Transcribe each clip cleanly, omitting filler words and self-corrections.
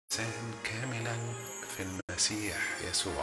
إنسان كاملا في المسيح يسوع.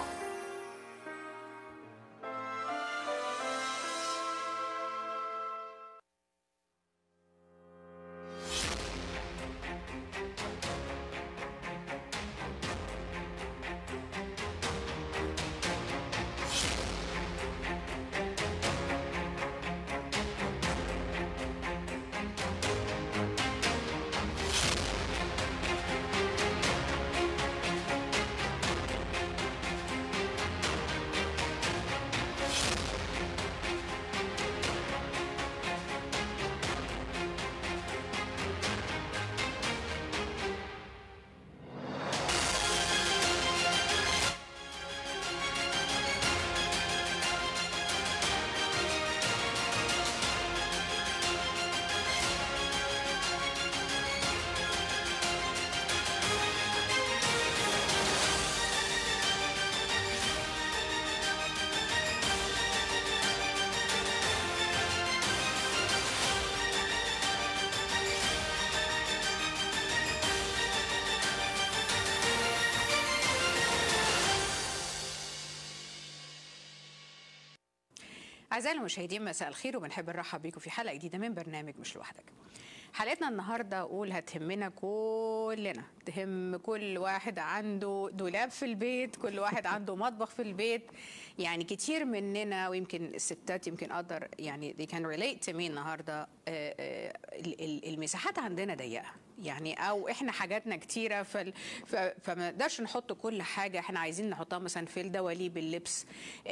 أعزائي المشاهدين، مساء الخير وبنحب نرحب بيكم في حلقة جديدة من برنامج مش لوحدك. حلقتنا النهاردة أقول هتهمنا كلنا، تهم كل واحد عنده دولاب في البيت، كل واحد عنده مطبخ في البيت. يعني كتير مننا ويمكن الستات يمكن أقدر يعني they can relate to me النهاردة. المساحات عندنا ضيقة يعني، أو إحنا حاجاتنا كتيرة فما نقدرش نحط كل حاجة إحنا عايزين نحطها مثلا في الدواليب، اللبس،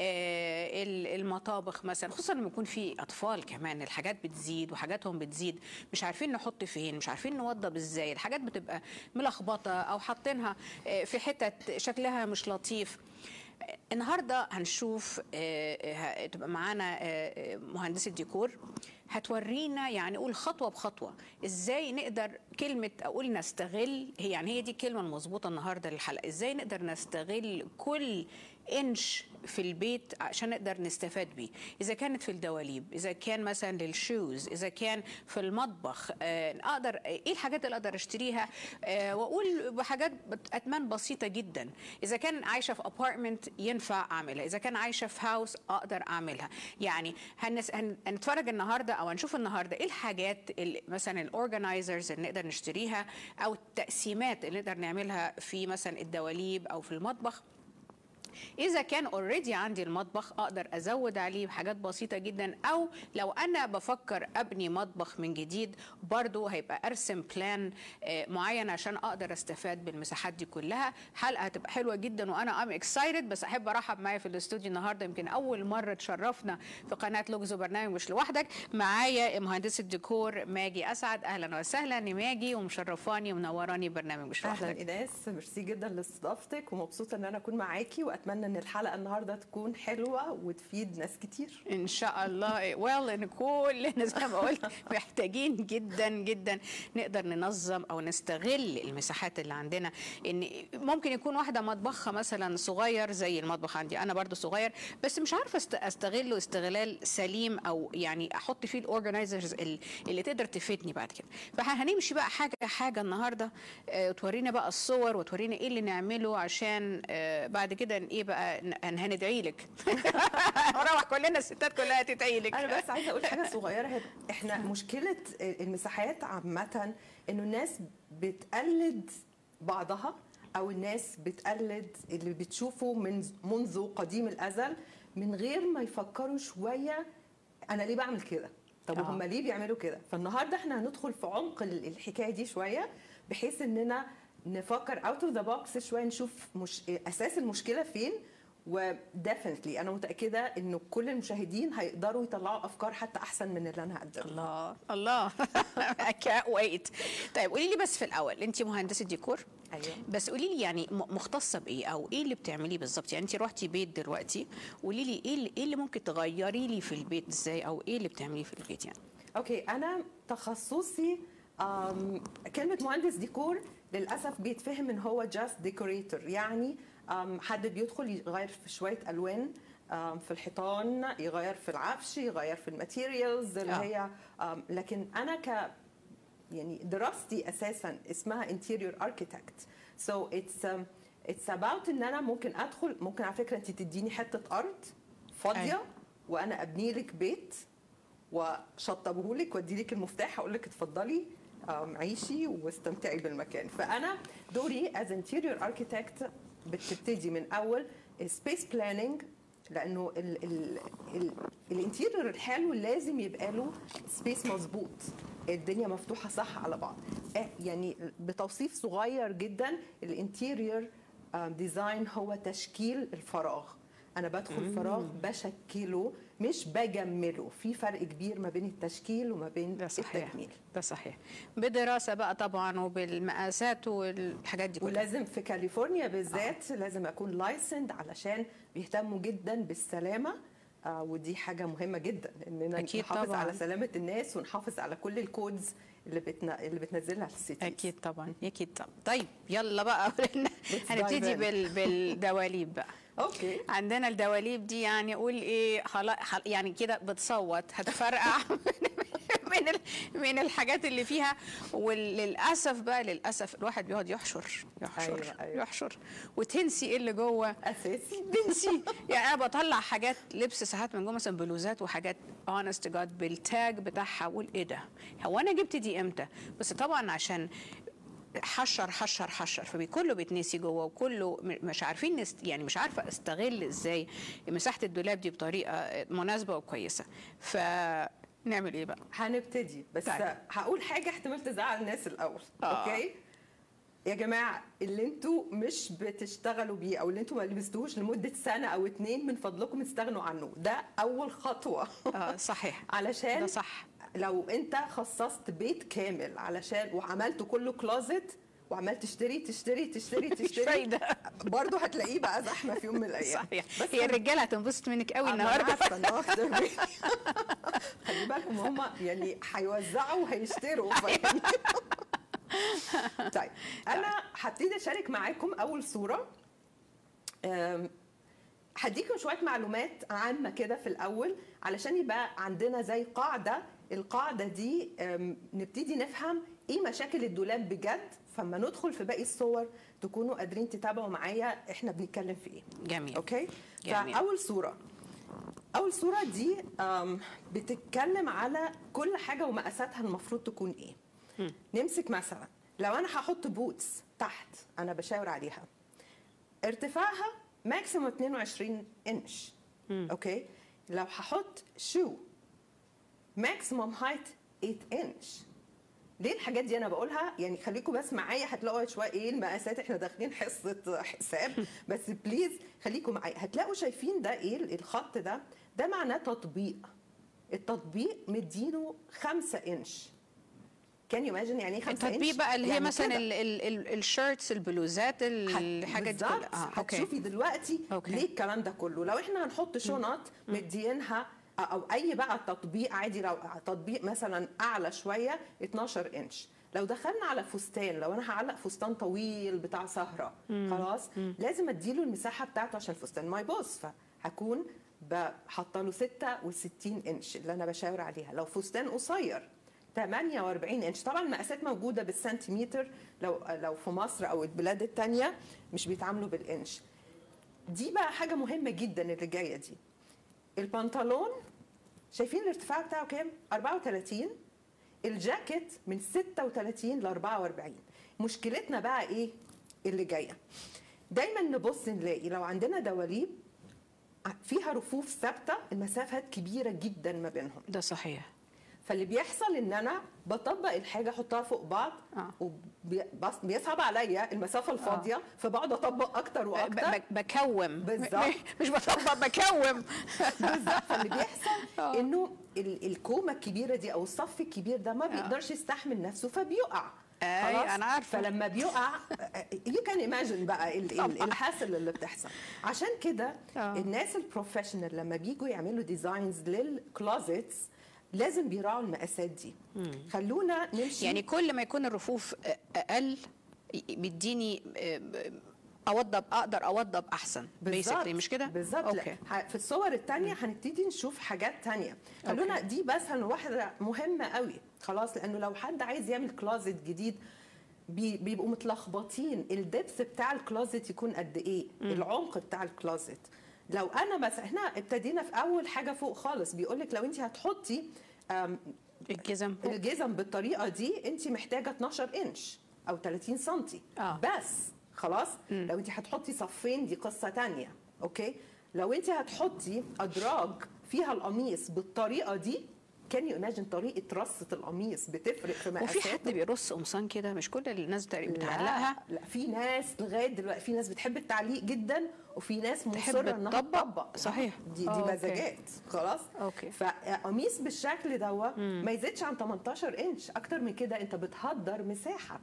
المطابخ مثلا، خصوصا لما يكون في أطفال كمان الحاجات بتزيد وحاجاتهم بتزيد، مش عارفين نحط فين، مش عارفين نوضب ازاي، الحاجات بتبقى ملخبطة أو حاطينها في حتت شكلها مش لطيف. النهارده هنشوف تبقى معانا مهندسة ديكور هتورينا يعني نقول خطوة بخطوة ازاي نقدر كلمة اقول نستغل، هي دي الكلمة المظبوطة النهارده للحلقة، ازاي نقدر نستغل كل انش في البيت عشان نقدر نستفاد بيه، اذا كانت في الدواليب، اذا كان مثلا للشوز، اذا كان في المطبخ. اقدر ايه الحاجات اللي اقدر اشتريها واقول بحاجات اتمان بسيطة جدا. اذا كان عايشة في ابارتمنت ينفع اعملها، اذا كان عايشة في هاوس اقدر اعملها. يعني هنتفرج النهارده او هنشوف النهارده ايه الحاجات مثلا الاورجنايزرز اللي نقدر نشتريها، او التقسيمات اللي نقدر نعملها في مثلا الدواليب او في المطبخ. إذا كان اوريدي عندي المطبخ أقدر أزود عليه بحاجات بسيطة جدا، أو لو أنا بفكر أبني مطبخ من جديد برضو هيبقى أرسم بلان معين عشان أقدر أستفاد بالمساحات دي كلها. حلقة هتبقى حلوة جدا وأنا اكسايتد. بس أحب أرحب معايا في الاستوديو النهاردة، يمكن أول مرة تشرفنا في قناة لغز وبرنامج مش لوحدك، معايا مهندسة ديكور ماجي أسعد. أهلا وسهلا ماجي، ومشرفاني ومنوراني برنامج مش لوحدك. أهلا إيناس، ميرسي جدا لاستضافتك ومبسوطة إن أنا أكون معاكي، اتمنى ان الحلقه النهارده تكون حلوه وتفيد ناس كتير ان شاء الله. ان كلنا زي ما قلت محتاجين جدا جدا نقدر ننظم او نستغل المساحات اللي عندنا. ان ممكن يكون واحده مطبخها مثلا صغير زي المطبخ عندي، انا برضو صغير، بس مش عارفه استغله استغلال سليم، او يعني احط فيه الاورجنايزرز اللي تقدر تفيدني بعد كده. فهنمشي بقى حاجه حاجه النهارده، تورينا بقى الصور وتورينا ايه اللي نعمله عشان بعد كده ايه بقى هندعي لك. نروح كلنا الستات كلها تدعي لك. انا بس عايزه اقول حاجه صغيره. احنا مشكله المساحات عامه انه الناس بتقلد بعضها، او الناس بتقلد اللي بتشوفه منذ قديم الازل من غير ما يفكروا شويه انا ليه بعمل كده، طب هم ليه بيعملوا كده. فالنهارده احنا هندخل في عمق الحكايه دي شويه، بحيث اننا نفكر اوت اوف ذا بوكس شويه، نشوف اساس المشكله فين. وديفنتلي انا متاكده انه كل المشاهدين هيقدروا يطلعوا افكار حتى احسن من اللي انا هقدمها. الله الله. ويت. طيب قولي لي بس في الاول، انت مهندسه ديكور؟ ايوه. بس قولي لي يعني مختصه بايه، او ايه اللي بتعمليه بالظبط؟ يعني انت روحتي بيت دلوقتي، قولي لي ايه اللي ممكن تغيري لي في البيت ازاي، او ايه اللي بتعمليه في البيت يعني؟ اوكي، انا تخصصي كلمه مهندس ديكور للاسف بيتفهم ان هو جاست ديكوريتور، يعني حد بيدخل يغير في شويه الوان في الحيطان، يغير في العفش، يغير في الماتيريالز اللي هي لكن انا يعني دراستي اساسا اسمها انتيريور اركيتكت، So it's about ان انا ممكن ادخل، ممكن على فكره انت تديني حته ارض فاضيه وانا ابني لك بيت وشطبه لك وادي لك المفتاح اقول لك اتفضلي عيشي واستمتعي بالمكان. فانا دوري از انتيريور اركيتكت بتبتدي من اول سبيس بلاننج، لانه الانتيريور الحلو لازم يبقى له سبيس مظبوط، الدنيا مفتوحه صح على بعض. يعني بتوصيف صغير جدا، الانتيريور ديزاين هو تشكيل الفراغ. انا بدخل فراغ بشكله مش بجمله، في فرق كبير ما بين التشكيل وما بين التجميل. ده صحيح، بدراسه بقى طبعا وبالمقاسات والحاجات دي كلها. ولازم في كاليفورنيا بالذات لازم اكون لايسند علشان بيهتموا جدا بالسلامه، ودي حاجه مهمه جدا اننا نحافظ طبعاً على سلامه الناس ونحافظ على كل الكودز اللي بتنزلها السيتي. اكيد طبعا، اكيد طبعا. طيب يلا بقى هنبتدي بالدواليب بقى. اوكي، عندنا الدواليب دي يعني قول ايه، يعني كده بتصوت هتفرقع من الحاجات اللي فيها. وللاسف بقى للاسف الواحد بيقعد يحشر أيوة. يحشر وتنسي ايه اللي جوه اساسي. تنسي. يعني انا بطلع حاجات لبس ساعات من جوه مثلا بلوزات وحاجات honest to God بالتاج بتاعها، اقول ايه ده، هو انا جبت دي امتى؟ بس طبعا عشان حشر فكله بيتنسي جوه وكله مش عارفين يعني مش عارفه استغل ازاي مساحه الدولاب دي بطريقه مناسبه وكويسه. فنعمل ايه بقى؟ هنبتدي بس طيب. هقول حاجه احتمال تزعل الناس الاول. اوكي يا جماعه، اللي انتوا مش بتشتغلوا بيه او اللي انتوا ما لبستوهوش لمده سنه او 2 من فضلكم استغنوا عنه، ده اول خطوه. صحيح. علشان ده صح. لو انت خصصت بيت كامل علشان وعملته كله كلوزت وعمال تشتري مش فايده برضه هتلاقيه بقى زحمه في يوم من الايام. صحيح. هي الرجاله هتنبسط منك قوي النهارده. خلي بالكم هم يعني هيوزعوا وهيشتروا. طيب انا هبتدي اشارك معاكم اول صوره. هديكم شويه معلومات عامه كده في الاول علشان يبقى عندنا زي قاعده. القاعده دي نبتدي نفهم ايه مشاكل الدولاب بجد، فما ندخل في باقي الصور تكونوا قادرين تتابعوا معايا احنا بنتكلم في ايه. جميل. اوكي جميل. اول صوره دي بتتكلم على كل حاجه ومقاساتها المفروض تكون ايه. نمسك مثلا لو انا هحط بوتس تحت، انا بشاور عليها ارتفاعها ماكسيموم 22 انش. اوكي، لو هحط شو ماكسيموم هايت 8 انش. ليه الحاجات دي انا بقولها؟ يعني خليكم بس معايا هتلاقوا شويه ايه المقاسات، احنا داخلين حصه حساب بس بليز خليكم معايا. هتلاقوا شايفين ده ايه الخط ده معناه تطبيق. التطبيق مدينه 5 انش. كان يماجن يعني ايه 5 انش؟ التطبيق بقى اللي هي يعني مثلا الشيرتس البلوزات الحاجات دي كلها. هتشوفي دلوقتي ليه الكلام ده كله. لو احنا هنحط شنط مدينها او اي بقى تطبيق عادي، لو تطبيق مثلا اعلى شويه 12 انش. لو دخلنا على فستان، لو انا هعلق فستان طويل بتاع سهره خلاص لازم اديله المساحه بتاعته عشان الفستان ما يبوظ، فهكون حاطه له 66 انش اللي انا بشاور عليها. لو فستان قصير 48 انش. طبعا المقاسات موجوده بالسنتيمتر لو في مصر او البلاد الثانيه مش بيتعاملوا بالانش. دي بقى حاجه مهمه جدا اللي جايه دي. البنطلون شايفين الارتفاع بتاعه كام؟ 34. الجاكيت من 36 ل 44. مشكلتنا بقى ايه اللي جايه؟ دايما نبص نلاقي لو عندنا دواليب فيها رفوف ثابته المسافات كبيره جدا ما بينهم. ده صحيح. فاللي بيحصل ان انا بطبق الحاجه احطها فوق بعض وبيصعب عليا المسافه الفاضيه فبقعد اطبق اكتر واكتر. بكوم بالظبط. مش بطبق بكوم. بالظبط. فاللي بيحصل انه الكومه الكبيره دي او الصف الكبير ده ما بيقدرش يستحمل نفسه فبيقع. خلاص انا عارفه. فلما بيقع يو كان ايماجن بقى الحاصل اللي بتحصل. عشان كده الناس البروفيشنال لما بيجوا يعملوا ديزاينز للكلوزيتس لازم بيراعوا المقاسات دي. خلونا نمشي. يعني كل ما يكون الرفوف اقل بيديني اقدر اوضب احسن. بالظبط. مش كده؟ بالظبط. في الصور الثانيه هنبتدي نشوف حاجات ثانيه. خلونا دي بس واحده مهمه قوي خلاص، لانه لو حد عايز يعمل كلوزت جديد بيبقوا متلخبطين الدبس بتاع الكلوزت يكون قد ايه، العمق بتاع الكلوزت. لو انا مثلا احنا ابتدينا في اول حاجه فوق خالص، بيقول لك لو انت هتحطي الجزم بالطريقه دي انت محتاجه 12 انش او 30 سنتي بس خلاص. لو انت هتحطي صفين دي قصه تانية. اوكي، لو انت هتحطي ادراج فيها القميص بالطريقه دي، كان يو طريقه رصه القميص بتفرق في مقاساته. وفي حد بيرص قمصان كده؟ مش كل الناس بتعلقها. لا في ناس لغايه دلوقتي، في ناس بتحب التعليق جدا، وفي ناس مصره انها تطبق. صحيح، دي مزاجات خلاص. اوكي، فقميص بالشكل دوت ما يزيدش عن 18 انش، اكتر من كده انت بتهدر مساحه.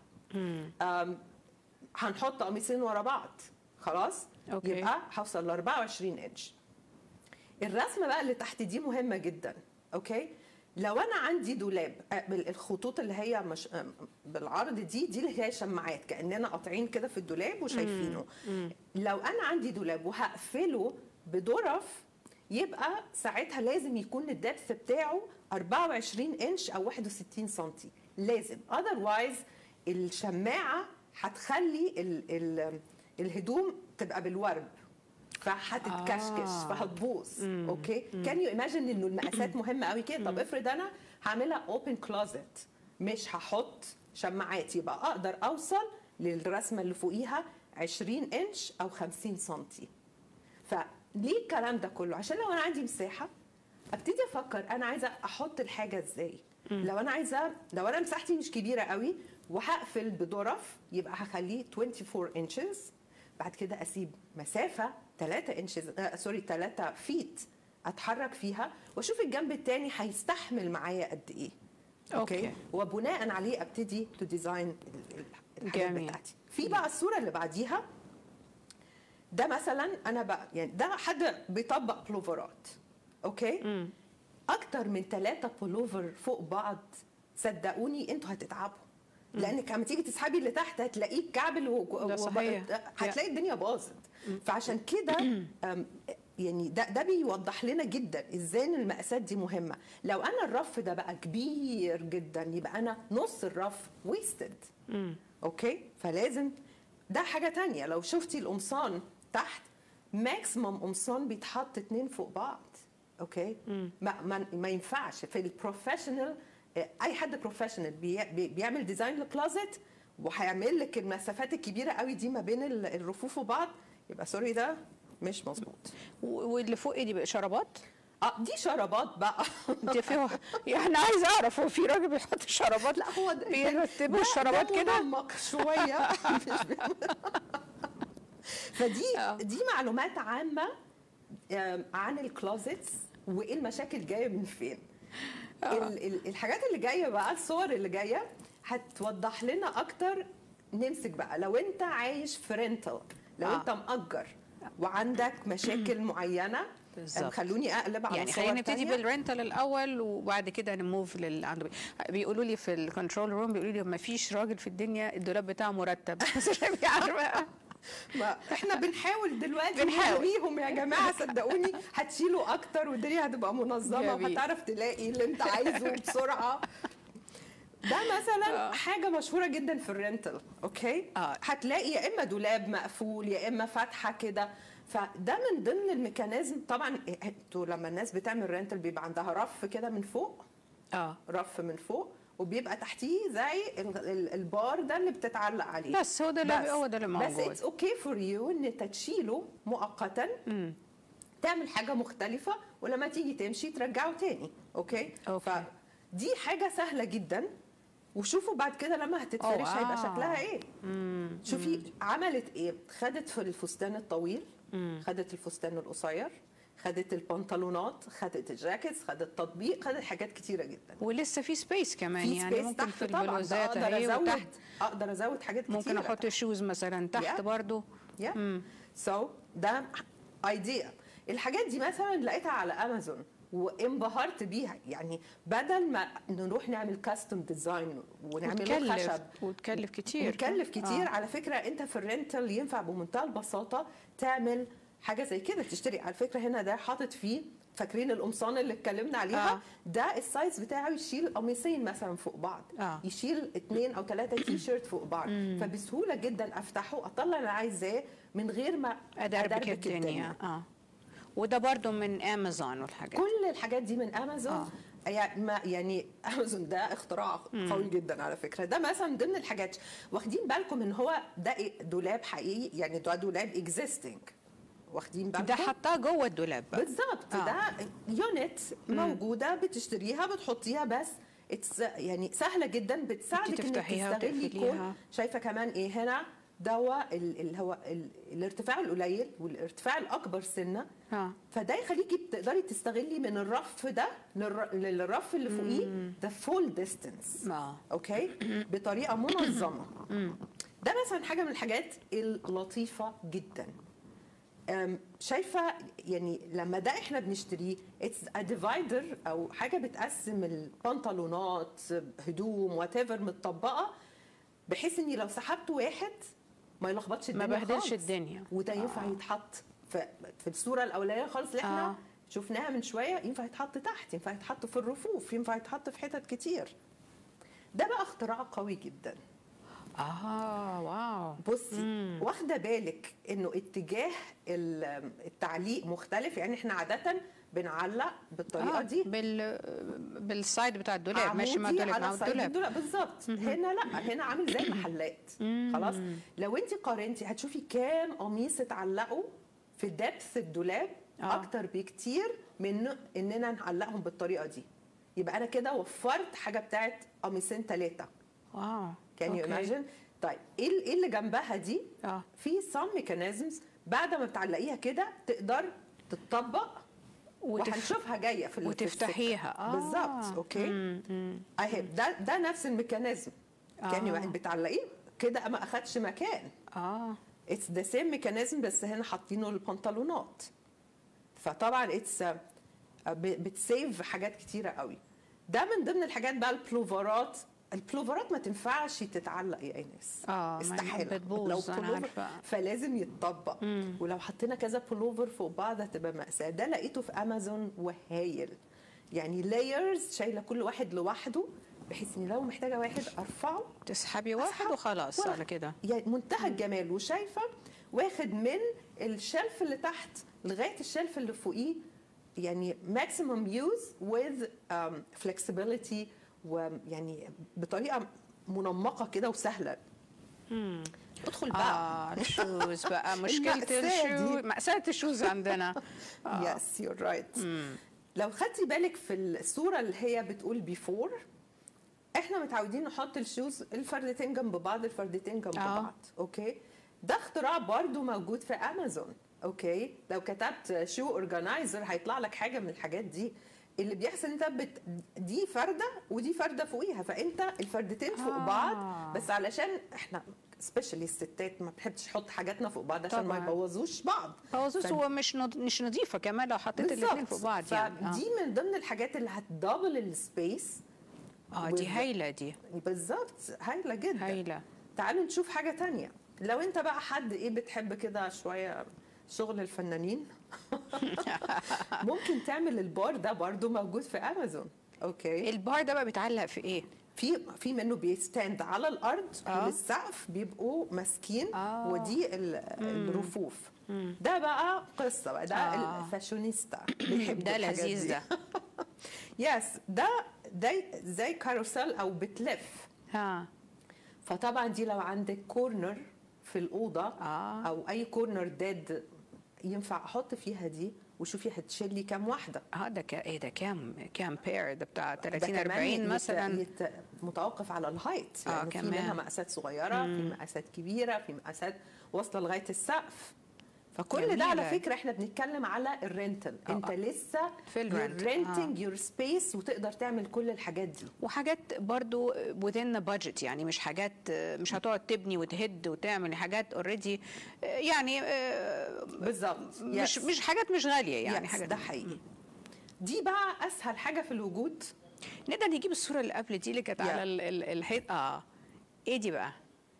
هنحط قميصين ورا بعض خلاص. أوكي. يبقى هوصل ل 24 انش. الرسمه بقى اللي تحت دي مهمه جدا. اوكي، لو انا عندي دولاب، الخطوط اللي هي مش بالعرض دي اللي هي شماعات، كاننا قاطعين كده في الدولاب وشايفينه. لو انا عندي دولاب وهقفله بظرف، يبقى ساعتها لازم يكون الدبث بتاعه 24 انش او 61 سنتي لازم، اذروايز الشماعه هتخلي الهدوم تبقى بالورب فهتتكشكش فهتبوظ. اوكي، كان يو ايماجن انه المقاسات مهمه قوي كده. طب افرض انا هعملها اوبن كلوزت، مش هحط شماعات، يبقى اقدر اوصل للرسمه اللي فوقيها 20 انش او 50 سنتي. فليه الكلام ده كله؟ عشان لو انا عندي مساحه ابتدي افكر انا عايزه احط الحاجه ازاي. لو انا مساحتي مش كبيره قوي وهقفل بظرف، يبقى هخليه 24 انشز. بعد كده اسيب مسافه 3 فيت اتحرك فيها، واشوف الجنب الثاني هيستحمل معايا قد ايه. اوكي، وبناء عليه ابتدي تو ديزاين الحاجات بتاعتي. في بقى الصوره اللي بعديها، ده مثلا انا بقى يعني ده حد بيطبق بلوفرات. اوكي، اكتر من 3 بلوفر فوق بعض، صدقوني انتوا هتتعبوا، لانك لما تيجي تسحبي اللي تحت هتلاقيه كعبل هتلاقي الدنيا باظت. فعشان كده يعني ده بيوضح لنا جدا ازاي ان المقاسات دي مهمه. لو انا الرف ده بقى كبير جدا، يبقى انا نص الرف ويستد. اوكي، فلازم ده حاجه تانية. لو شفتي القمصان تحت، ماكسيمم قمصان بيتحط 2 فوق بعض. اوكي، ما ينفعش في البروفيشنال. اي حد بروفيشنال بيعمل ديزاين لكلوزت وهيعمل لك المسافات الكبيره قوي دي ما بين الرفوف وبعض، يبقى سوري ده مش مظبوط. واللي فوق ايه دي بقى؟ شرابات؟ دي شرابات بقى. انت فيها يعني عايزه اعرف، هو في راجل بيحط شرابات؟ لا هو بيرتبوا الشرابات كده منمق شويه. دي معلومات عامه عن الكلوزتس وايه المشاكل جايه من فين. الحاجات اللي جايه بقى، الصور اللي جايه هتوضح لنا اكتر. نمسك بقى لو انت عايش في رينتل، لو انت مأجر وعندك مشاكل معينه. خلوني اقلب على يعني خلينا نبتدي بالرينتل الاول وبعد كده نموف عنده. بيقولوا لي في الكنترول روم، بيقولوا لي ما فيش راجل في الدنيا الدولاب بتاعه مرتب. بس عارفه ما احنا بنحاول دلوقتي نلويهم يا جماعه، صدقوني هتشيلوا اكتر والدنيا هتبقى منظمه وهتعرف تلاقي اللي انت عايزه بسرعه. ده مثلا حاجه مشهوره جدا في الرينتل. اوكي، هتلاقي يا اما دولاب مقفول يا اما فتحه كده. فده من ضمن الميكانيزم. طبعا انتوا لما الناس بتعمل رينتل بيبقى عندها رف كده من فوق، رف من فوق، وبيبقى تحتيه زي البار ده اللي بتتعلق عليه. بس هو ده اللي موجود. بس اتس اوكي فور يو ان انت تشيله مؤقتا، تعمل حاجه مختلفه، ولما تيجي تمشي ترجعه تاني. اوكي. فدي حاجه سهله جدا. وشوفوا بعد كده لما هتتفرش هيبقى شكلها ايه. شوفي عملت ايه. خدت في الفستان الطويل، خدت الفستان القصير، خدت البنطلونات، خدت الجاكيتس، خدت تطبيق، خدت حاجات كتيره جدا. ولسه في سبيس كمان، يعني ممكن في البلوزات اقدر ازود حاجات كتيره. ممكن احط شوز مثلا تحت برضو. ده ايديا. الحاجات دي مثلا لقيتها على امازون وانبهرت بيها. يعني بدل ما نروح نعمل كاستم ديزاين ونعمل خشب وتكلف كتير. على فكره انت في الرينتل ينفع بمنتهى البساطه تعمل حاجه زي كده. تشتري على فكره هنا ده حاطط فيه فاكرين القمصان اللي اتكلمنا عليها؟ ده السايز بتاعه يشيل قميصين مثلا فوق بعض، يشيل 2 أو 3 تي شيرت فوق بعض. فبسهوله جدا افتحه اطلع اللي عايزاه من غير ما ادربك الدنيا. وده برضو من امازون والحاجات، كل الحاجات دي من امازون. يعني امازون ده اختراع قوي جدا على فكره. ده مثلا ضمن الحاجات، واخدين بالكم ان هو ده دولاب حقيقي، يعني ده دولاب اكزيستنج، واخدين بالكم؟ ده حطاه جوه الدولاب بالظبط. ده يونت موجوده بتشتريها بتحطيها، بس يعني سهله جدا، بتساعدك انك تستغلي كل. شايفه كمان ايه هنا؟ دواء اللي هو الارتفاع القليل والارتفاع الاكبر سنه، فده يخليكي بتقدري تستغلي من الرف ده للرف اللي فوقيه ده فول ديستنس. اوكي، بطريقه منظمه. ده مثلا حاجه من الحاجات اللطيفه جدا. شايفه يعني لما ده احنا بنشتريه اتس ا ديفايدر، او حاجه بتقسم البنطلونات، هدوم وات ايفر متطبقه، بحيث اني لو سحبت واحد ما يلخبطش الدنيا، ما بهدلش الدنيا. وده ينفع يتحط في الصوره الاولانيه خالص اللي احنا شفناها من شويه، ينفع يتحط تحت، ينفع يتحط في الرفوف، ينفع يتحط في حتت كتير. ده بقى اختراع قوي جدا. واو. بصي، واخده بالك انه اتجاه التعليق مختلف؟ يعني احنا عاده بنعلق بالطريقه دي بالسايد بتاع الدولاب، ماشي مع الدولاب بالظبط. هنا لا، هنا عامل زي المحلات. خلاص، لو انت قارنتي هتشوفي كام قميص اتعلقوا في دبث الدولاب اكتر بكتير من اننا نعلقهم بالطريقه دي. يبقى انا كده وفرت حاجه بتاعت قميصين 3. واو، كان يو ايماجين؟ طيب ايه اللي جنبها دي؟ في سام ميكانيزمز بعد ما بتعلقيها كده تقدر تتطبق، وهنشوفها جايه في وتفتحيها. بالظبط. اوكي، اهي ده نفس الميكانيزم. كان بتعلقيه كده ما اخدش مكان. اتس ذا سيم ميكانيزم، بس هنا حاطينه البنطلونات. فطبعا اتس بتسيف حاجات كتيره قوي. ده من ضمن الحاجات بقى. البلوفرات ما تنفعش تتعلق يا ايناس، استحاله، لو بلوفر فلازم يتطبق. ولو حطينا كذا بلوفر فوق بعض هتبقى مأساة. ده لقيته في امازون وهايل، يعني لايرز شايله كل واحد لوحده، بحيث اني لو محتاجه واحد ارفعه تسحبي واحد وخلاص على كده. يعني منتهى الجمال. وشايفه واخد من الشلف اللي تحت لغايه الشلف اللي فوقيه، يعني maximum use with flexibility، ويعني بطريقه منمقه كده وسهله. ادخل بقى الشوز بقى مشكله الشوز، مأساة الشوز عندنا. يس يور رايت. لو خدتي بالك في الصوره اللي هي بتقول بيفور، احنا متعودين نحط الشوز الفردتين جنب بعض، الفردتين جنب بعض. اوكي، ده اختراع برضو موجود في امازون. اوكي، لو كتبت شو اورجانيزر هيطلع لك حاجه من الحاجات دي. اللي بيحصل انت دي فرده ودي فرده فوقيها، فانت الفردتين فوق بعض، بس علشان احنا سبيشالي الستات ما بتحبش تحط حاجاتنا فوق بعض عشان ما يبوظوش بعض. هو مش نظيفه كمان لو حطيت الاثنين فوق بعض. يعني دي من ضمن الحاجات اللي هتدبل السبيس. دي هايله دي. بالظبط، هايله جدا. هايله. تعالوا نشوف حاجه تانية. لو انت بقى حد بتحب كده شويه شغل الفنانين ممكن تعمل البار ده برضو موجود في امازون. اوكي، البار ده بقى بيتعلق في ايه؟ في منه بيستاند على الارض والسقف بيبقوا ماسكين، ودي الرفوف. ده بقى قصه بقى، ده الفاشونيستا بيحب ده لذيذ ده. يس، ده زي كاروسيل او بتلف. فطبعا دي لو عندك كورنر في الاوضه او اي كورنر ديد ينفع احط فيها دي، وشوفي هتشيل لي كام واحده. ده ده كام بير؟ ده بتاع 30 40 مثلا. متوقف على الهايت، يعني في منها مقاسات صغيره، في مقاسات كبيره، في مقاسات واصله لغايه السقف. فكل ده على فكره احنا بنتكلم على الرنتل. انت لسه في رينتنج يور سبيس، وتقدر تعمل كل الحاجات دي. وحاجات برضو within the budget، يعني مش حاجات مش هتقعد تبني وتهد وتعمل حاجات اوريدي، يعني بالظبط، مش حاجات مش غاليه يعني. حاجات ده حقيقي. دي بقى اسهل حاجه في الوجود. نقدر نجيب الصوره اللي قبل دي اللي كانت على الحيط. ايه دي بقى؟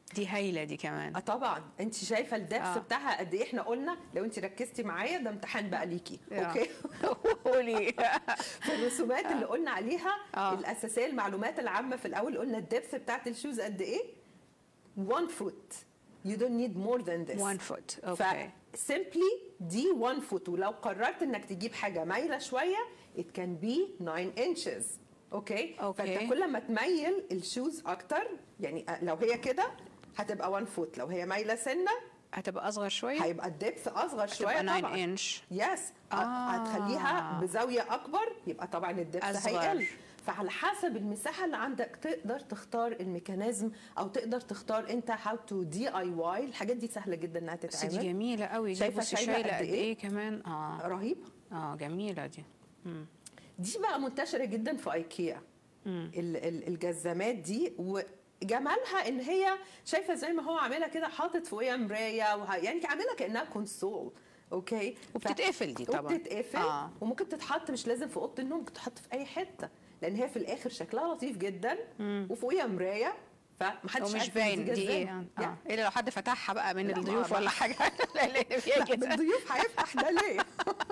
دي هايله دي كمان. طبعا انت شايفه الدبس بتاعها قد ايه. احنا قلنا لو انت ركزتي معايا ده امتحان بقى ليكي. اوكي. قولي. في الرسومات اللي قلنا عليها الاساسيه المعلومات العامه في الاول قلنا الدبس بتاعت الشوز قد ايه؟ 1 foot. You don't need more than this. 1 foot. اوكي. simply دي 1 foot، ولو قررت انك تجيب حاجه مايله شويه it can be 9 inches. اوكي. فانت كل ما تميل الشوز اكتر، يعني لو هي كده هتبقى 1 foot، لو هي مايله سنه هتبقى اصغر شويه، هيبقى الدبث اصغر شويه طبعا 9 انش. يس. هتخليها بزاويه اكبر يبقى طبعا الدبث هيقل. فعلى حسب المساحه اللي عندك تقدر تختار الميكانيزم، او تقدر تختار انت هاو تو DIY. الحاجات دي سهله جدا انها تتعمل. بس دي جميله قوي. شايفه شايله قد ايه كمان. رهيبه. جميله دي. دي بقى منتشره جدا في ايكيا. الجزامات دي وجمالها ان هي شايفه زي ما هو عاملها كده، حاطط فوقيها مرايه يعني عاملها كانها كونسول. اوكي. وبتتقفل دي طبعا. وبتتقفل وممكن تتحط مش لازم في اوضه النوم، ممكن تتحط في اي حته، لان هي في الاخر شكلها لطيف جدا وفوقيها مرايه فمحدش ومش باين دي ايه. الا لو حد فتحها بقى من الضيوف ولا حاجه. لان فيها كده الضيوف هيفتح ده ليه؟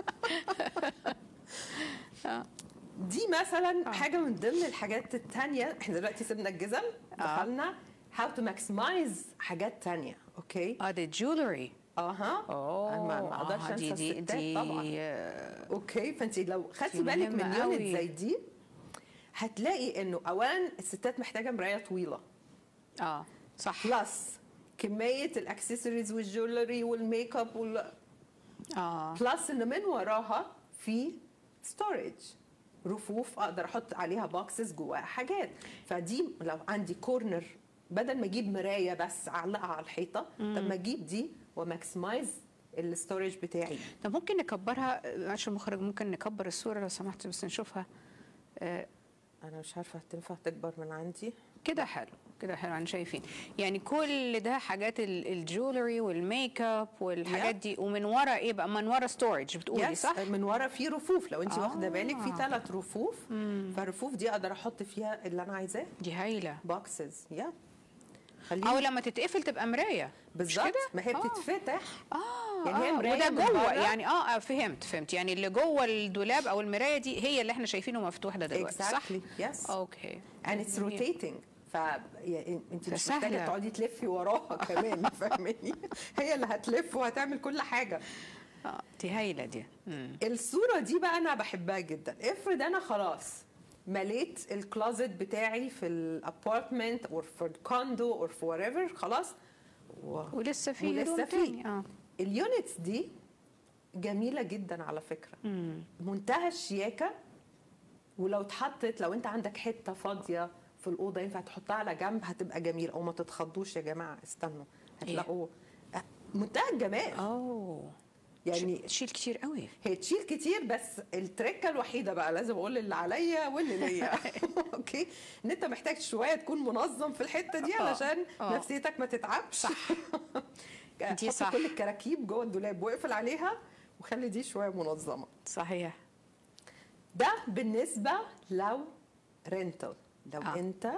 دي مثلا حاجه من ضمن الحاجات الثانيه. احنا دلوقتي سيبنا الجزم دخلنا هاو تو ماكسمايز حاجات ثانيه. اوكي. دي جولري. ما اقدرش انسى الستات طبعا. اوكي. فانت لو خدتي بالك من يونت زي دي هتلاقي انه اولا الستات محتاجه مرايه طويله. صح. بلس كميه الاكسسوارز والجولري والميك اب بلس ان من وراها في ستورج، رفوف اقدر احط عليها بوكسز جواها حاجات. فدي لو عندي كورنر بدل ما اجيب مرايه بس اعلقها على الحيطه، طب ما اجيب دي وماكسمايز الستورج بتاعي. طب ممكن نكبرها عشان المخرج، ممكن نكبر الصوره لو سمحت بس نشوفها. انا مش عارفه هتنفع تكبر من عندي كده. حلو كده، حلو. انا شايفين يعني كل ده حاجات الجولري والميك اب والحاجات دي. ومن ورا ايه بقى؟ من ورا ستورج بتقولي صح؟ من ورا في رفوف. لو انت واخده بالك في 3 رفوف. فالرفوف دي اقدر احط فيها اللي انا عايزاه. دي هايله. بوكسز او لما تتقفل تبقى مرايه. بالظبط. ما هي بتتفتح. يعني هي مرايه وده جوه يعني. فهمت يعني اللي جوه الدولاب او المرايه دي هي اللي احنا شايفينه مفتوح ده دلوقتي. صح. يس. اوكي. and it's rotating. انت مش محتاجه تقعدي تلفي وراها كمان. فاهماني؟ هي اللي هتلف وهتعمل كل حاجه. دي هايله دي. الصوره دي بقى انا بحبها جدا. افرض انا خلاص مليت الكلوزت بتاعي في الابارتمنت او في الكوندو او في whatever خلاص ولسه في اليونتس دي جميله جدا على فكره. منتهى الشياكه. ولو اتحطت، لو انت عندك حته فاضيه في الاوضه ينفع تحطها على جنب، هتبقى جميل. او ما تتخضوش يا جماعه، استنوا هتلاقوا منتهى الجمال. يعني تشيل كتير قوي. هي تشيل كتير، بس التركه الوحيده بقى لازم اقول اللي عليا واللي ليا. اوكي. ان انت محتاج شويه تكون منظم في الحته دي علشان نفسيتك ما تتعبش. صح. دي صح. كل الكراكيب جوه الدولاب واقفل عليها وخلي دي شويه منظمه. صحيح. ده بالنسبه لو رينتال. لو انت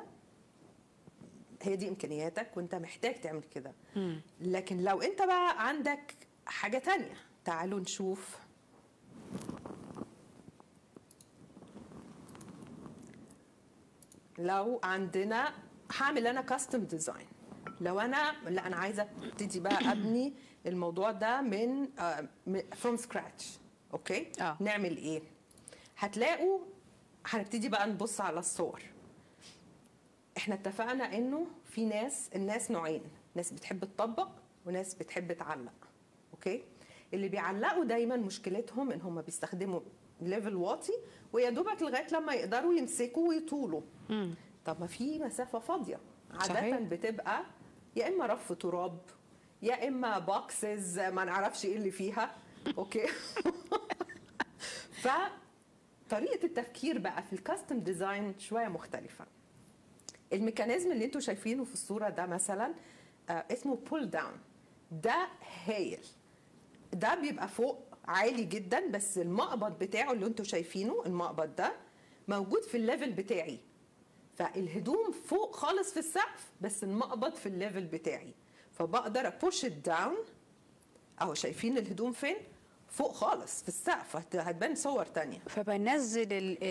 هي دي امكانياتك وانت محتاج تعمل كده. لكن لو انت بقى عندك حاجه تانية، تعالوا نشوف. لو عندنا هعمل انا كاستم ديزاين. لو انا عايزه ابتدي بقى ابني الموضوع ده من فروم سكراتش. اوكي. نعمل ايه؟ هتلاقوا هنبتدي بقى نبص على الصور. احنا اتفقنا انه في الناس نوعين، ناس بتحب تطبق وناس بتحب تعلق. اوكي. اللي بيعلقوا دايما مشكلتهم ان هم بيستخدموا ليفل واطي ويا دوبك لغايه لما يقدروا يمسكوا ويطولوا. طب ما في مسافه فاضيه عاده. صحيح. بتبقى يا اما رف تراب يا اما بوكسز ما نعرفش ايه اللي فيها. اوكي. فطريقه التفكير بقى في الكاستم ديزاين شويه مختلفه. الميكانيزم اللي انتوا شايفينه في الصوره ده مثلا اسمه بول داون. ده هايل. ده بيبقى فوق عالي جدا، بس المقبض بتاعه اللي انتوا شايفينه، المقبض ده موجود في الليفل بتاعي. فالهدوم فوق خالص في السقف بس المقبض في الليفل بتاعي، فبقدر ابوش ات داون. اهو شايفين الهدوم فين؟ فوق خالص في السقف، هتبان صور تانية. فبنزل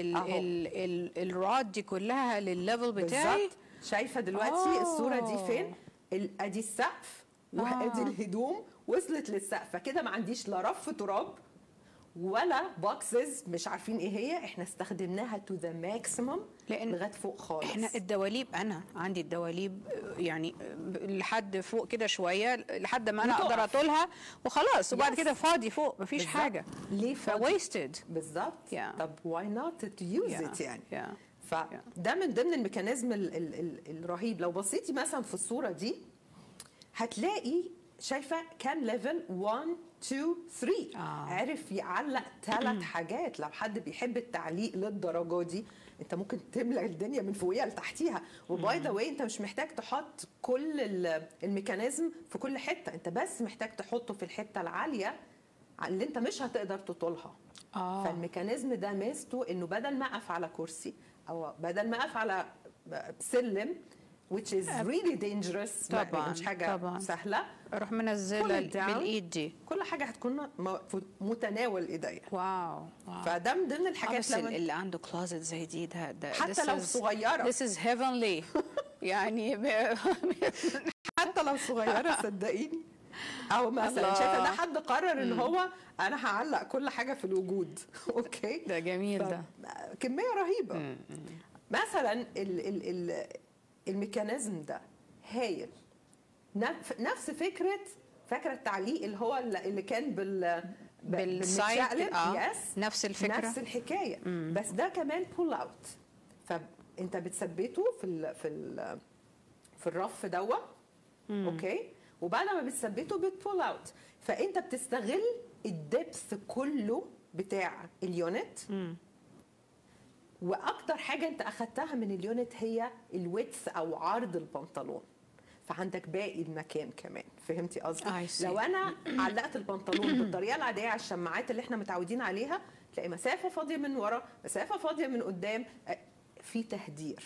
الراد دي كلها للليفل بتاعي بالظبط. شايفه دلوقتي الصوره دي فين؟ ادي السقف وادي الهدوم وصلت للسقف، فكده ما عنديش لا رف تراب ولا بوكسز مش عارفين ايه هي، احنا استخدمناها تو ذا ماكسيمم لغايه فوق خالص. احنا الدواليب، انا عندي الدواليب يعني لحد فوق كده شويه لحد ما انا اقدر اطولها وخلاص، وبعد كده فاضي فوق مفيش حاجه. ليه فويستد؟ بالظبط. طب واي نوت تو يوز ات يعني. فده من ضمن الميكانيزم الرهيب. لو بصيتي مثلا في الصوره دي هتلاقي شايفه كان ليفل 1 2 3 عرف يعلق 3 حاجات. لو حد بيحب التعليق للدرجه دي انت ممكن تملى الدنيا من فوقيها لتحتيها. وباي ذا واي انت مش محتاج تحط كل الميكانيزم في كل حته، انت بس محتاج تحطه في الحته العاليه اللي انت مش هتقدر تطولها. فالميكانيزم ده ميزته انه بدل ما اقف على كرسي او بدل ما اقف على سلم which is really dangerous، طبعا مش حاجه سهله، اروح منزله بالايد دي، كل حاجه هتكون في متناول ايديا. واو. فده من ضمن الحاجات. بس اللي عنده كلوزت زي دي ده حتى لو صغيره this is heavenly يعني حتى لو صغيره صدقيني. او مثلا شايفه ده حد قرر ان هو انا هعلق كل حاجه في الوجود. اوكي ده جميل. ده كميه رهيبه. مثلا الميكانيزم ده هايل. نفس فكره التعليق اللي هو اللي كان بالسايد. نفس الفكره نفس الحكايه. بس ده كمان بول اوت، فانت بتثبته في الرف دوت. اوكي، وبعد ما بتثبته بتبول اوت، فانت بتستغل الدبث كله بتاع اليونت. واكتر حاجه انت اخدتها من اليونت هي الويدث او عرض البنطلون، فعندك باقي المكان كمان. فهمتي قصدي؟ لو انا علقت البنطلون بالطريقه العاديه على الشماعات اللي احنا متعودين عليها، تلاقي مسافه فاضيه من ورا، مسافه فاضيه من قدام، في تهدير.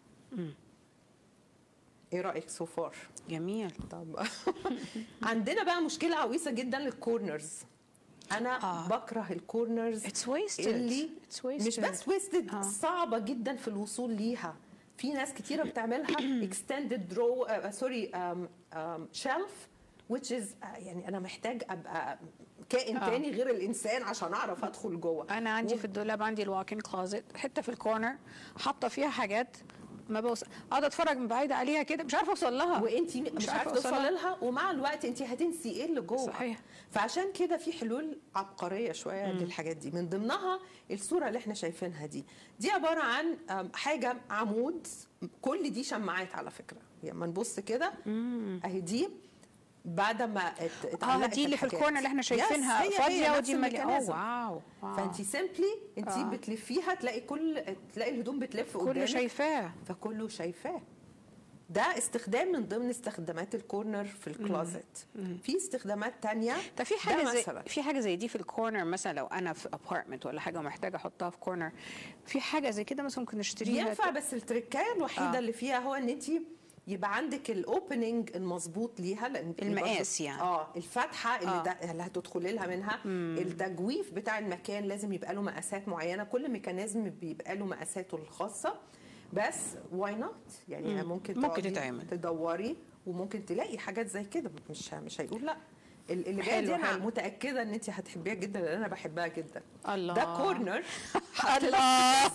ايه رايك سو فار؟ جميل. طب عندنا بقى مشكله عويصه جدا للكورنرز. انا بكره الكورنرز اللي مش بس ويستد، صعبه جدا في الوصول ليها. في ناس كتيره بتعملها extended row shelf which is يعني انا محتاج ابقى كائن تاني غير الانسان عشان اعرف ادخل جوه. انا عندي في الدولاب عندي الواكن كلوزت، حته في الكورنر حاطه فيها حاجات ما بوصل، اقعد اتفرج من بعيد عليها كده مش عارفه اوصل لها، وانت مش عارفه توصلي لها، ومع الوقت انت هتنسي ايه اللي جوه. صحيح. فعشان كده في حلول عبقريه شويه للحاجات دي. من ضمنها الصوره اللي احنا شايفينها دي عباره عن حاجه عمود، كل دي شماعات على فكره. لما نبص كده اهي دي بعد ما اتعلقت دي اللي في الكورنر اللي احنا شايفينها فاضيه ودي مليانه. واو. فانت سيمبلي انت بتلفيها تلاقي الهدوم بتلف قدامك، كله شايفاه، فكله شايفاه. ده استخدام من ضمن استخدامات الكورنر في الكلوزت. في استخدامات تانية. طب في حاجه زي دي في الكورنر مثلا، لو انا في ابارتمنت ولا حاجه ومحتاجه احطها في كورنر، في حاجه زي كده مثلا ممكن نشتريها؟ ينفع، بس التركايه الوحيده اللي فيها هو ان انت يبقى عندك الاوبننج المظبوط ليها، لان المقاس يعني الفتحه اللي هتدخلي لها منها. التجويف بتاع المكان لازم يبقى له مقاسات معينه، كل ميكانيزم بيبقى له مقاساته الخاصه. بس واي نوت يعني ممكن تتعمل، تدوري وممكن تلاقي حاجات زي كده. مش هيقول لا. اللي جايه دي انا متاكده ان انت هتحبيها جدا، لان انا بحبها جدا. الله. ده كورنر. الله.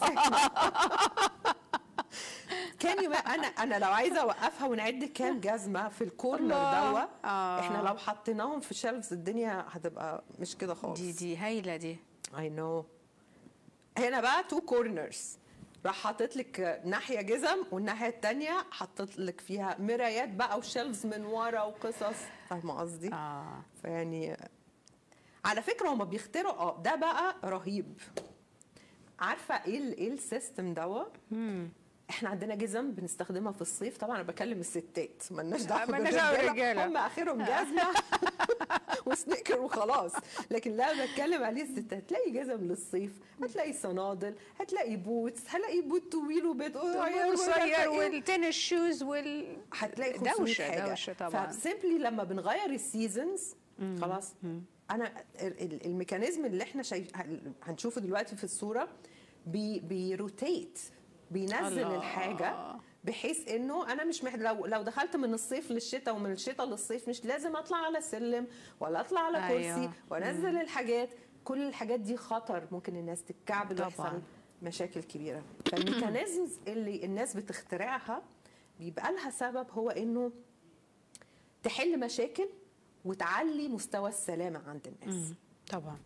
كان يبقى انا لو عايزه اوقفها ونعد كام جزمه في الكورنر دوت، احنا لو حطيناهم في شيلفز الدنيا هتبقى مش كده خالص. دي هايله دي. اي نو. هنا بقى 2 كورنرز، راح حاطط لك ناحيه جزم والناحيه الثانيه حاطط لك فيها مرايات بقى وشيلفز من ورا وقصص. فاهمه قصدي؟ فيعني على فكره هما بيخترعوا ده بقى رهيب. عارفه ايه السيستم دوت؟ احنا عندنا جزم بنستخدمها في الصيف، طبعا انا بكلم الستات مالناش دعوه بالرجاله، هم اخرهم جزمه وسنيكر وخلاص. لكن لا بتكلم عليه الست، هتلاقي جزم للصيف، هتلاقي صنادل، هتلاقي بوتس، هتلاقي بوت طويل وبيت قصير والتنس شوز هتلاقي 500 حاجه. دوشه طبعا. فسيمبلي لما بنغير السيزونز خلاص. انا الميكانيزم اللي احنا هنشوفه دلوقتي في الصوره بيروتيت، بينزل الله. الحاجه بحيث انه انا مش لو دخلت من الصيف للشتاء ومن الشتاء للصيف مش لازم اطلع على سلم ولا اطلع على كرسي وانزل الحاجات. كل الحاجات دي خطر، ممكن الناس تتكعبل ويحصل مشاكل كبيره. فالميكانيزمز اللي الناس بتخترعها بيبقى لها سبب، هو انه تحل مشاكل وتعلي مستوى السلامه عند الناس. طبعا.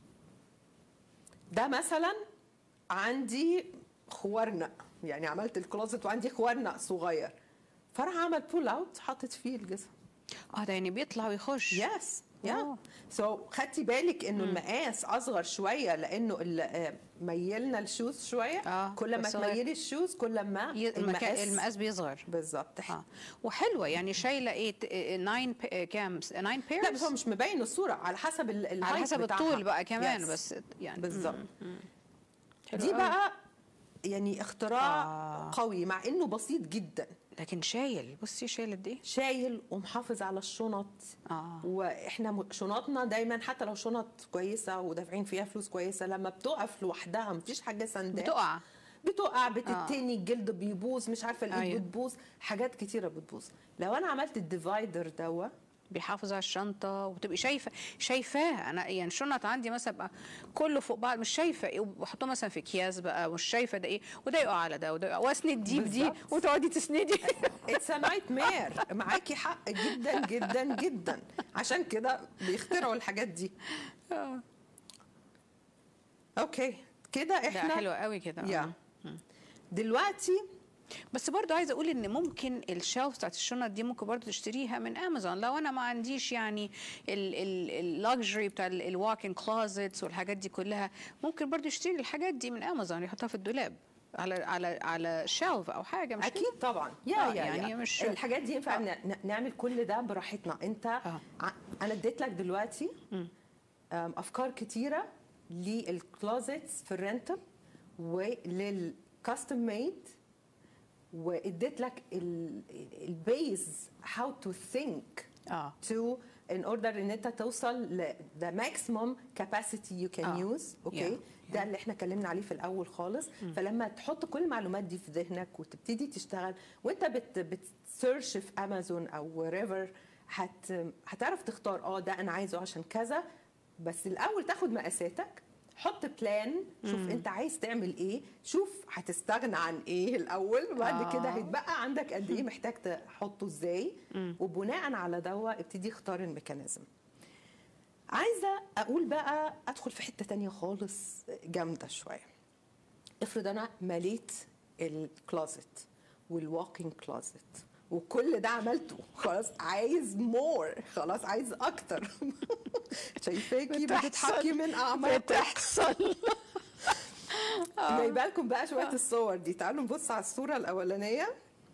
ده مثلا عندي خوارنق، يعني عملت الكلوزت وعندي خوارنق صغير، فراح عمل بول اوت حطت فيه الجزم. ده يعني بيطلع ويخش. يس خدتي بالك انه المقاس اصغر شويه لانه ميلنا الشوز شويه. كل ما تميلي الشوز كل ما المقاس بيصغر. بالظبط. وحلوه يعني شايله ايه 9 كام 9 بيرز. لا بس هو مش مبين الصوره، على حسب على حسب الطول بقى كمان. بس يعني بالظبط. دي بقى يعني اختراع قوي مع انه بسيط جدا، لكن شايل. بصي شايل قد ايه، شايل ومحافظ على الشنط. واحنا شنطنا دايما حتى لو شنط كويسه ودافعين فيها فلوس كويسه، لما بتقف لوحدها مفيش حاجه سندها بتقع بتتني، الجلد بيبوظ، مش عارفه الايد بتبوظ، حاجات كتيره بتبوظ. لو انا عملت الديفايدر بيحافظ على الشنطه وبتبقي شايفاه. انا يعني الشنط عندي مثلا بقى كله فوق بعض مش شايفه، وبحطه مثلا في اكياس بقى مش شايفه ده ايه، وده يقع على ده وده يقع، واسند دي وتقعدي تسندي. اتس ا نايت مير. معاكي حق جدا جدا جدا، عشان كده بيخترعوا الحاجات دي. اوكي كده احنا حلوه قوي كده. دلوقتي بس برضو عايزه اقول ان ممكن الشلف بتاعت الشنط دي ممكن برضو تشتريها من امازون، لو انا ما عنديش يعني اللكجري بتاع الواكن كلوزتس والحاجات دي كلها، ممكن برضو يشتري الحاجات دي من امازون يحطها في الدولاب على شلف او حاجه. مش اكيد كده؟ طبعا. يعني مش الحاجات دي ينفع نعمل كل ده براحتنا. انت انا اديت لك دلوقتي افكار كتيره للكلوزتس في الرنتل وللكاستم ميد، واديت لك البيز هاو تو ثينك تو ان اوردر ان انت توصل ل the maximum capacity you can use. اوكي ده اللي احنا اتكلمنا عليه في الاول خالص. فلما تحط كل المعلومات دي في ذهنك وتبتدي تشتغل وانت بتسيرش في امازون او wherever، هتعرف تختار ده انا عايزه عشان كذا. بس الاول تاخد مقاساتك، حط بلان، شوف انت عايز تعمل ايه، شوف هتستغنى عن ايه الاول، وبعد كده هيتبقى عندك قد ايه محتاج تحطه ازاي، وبناء على دوا ابتدي اختار الميكانيزم. عايزه اقول بقى ادخل في حته تانية خالص جامده شويه. افرض انا مليت الكلوزت والووكينج كلوزت وكل ده عملته، خلاص عايز مور، خلاص عايز اكتر. شايفاكي بتضحكي من اعماق. بتحصل. جايبه لكم بقى شويه الصور دي. تعالوا نبص على الصوره الاولانيه.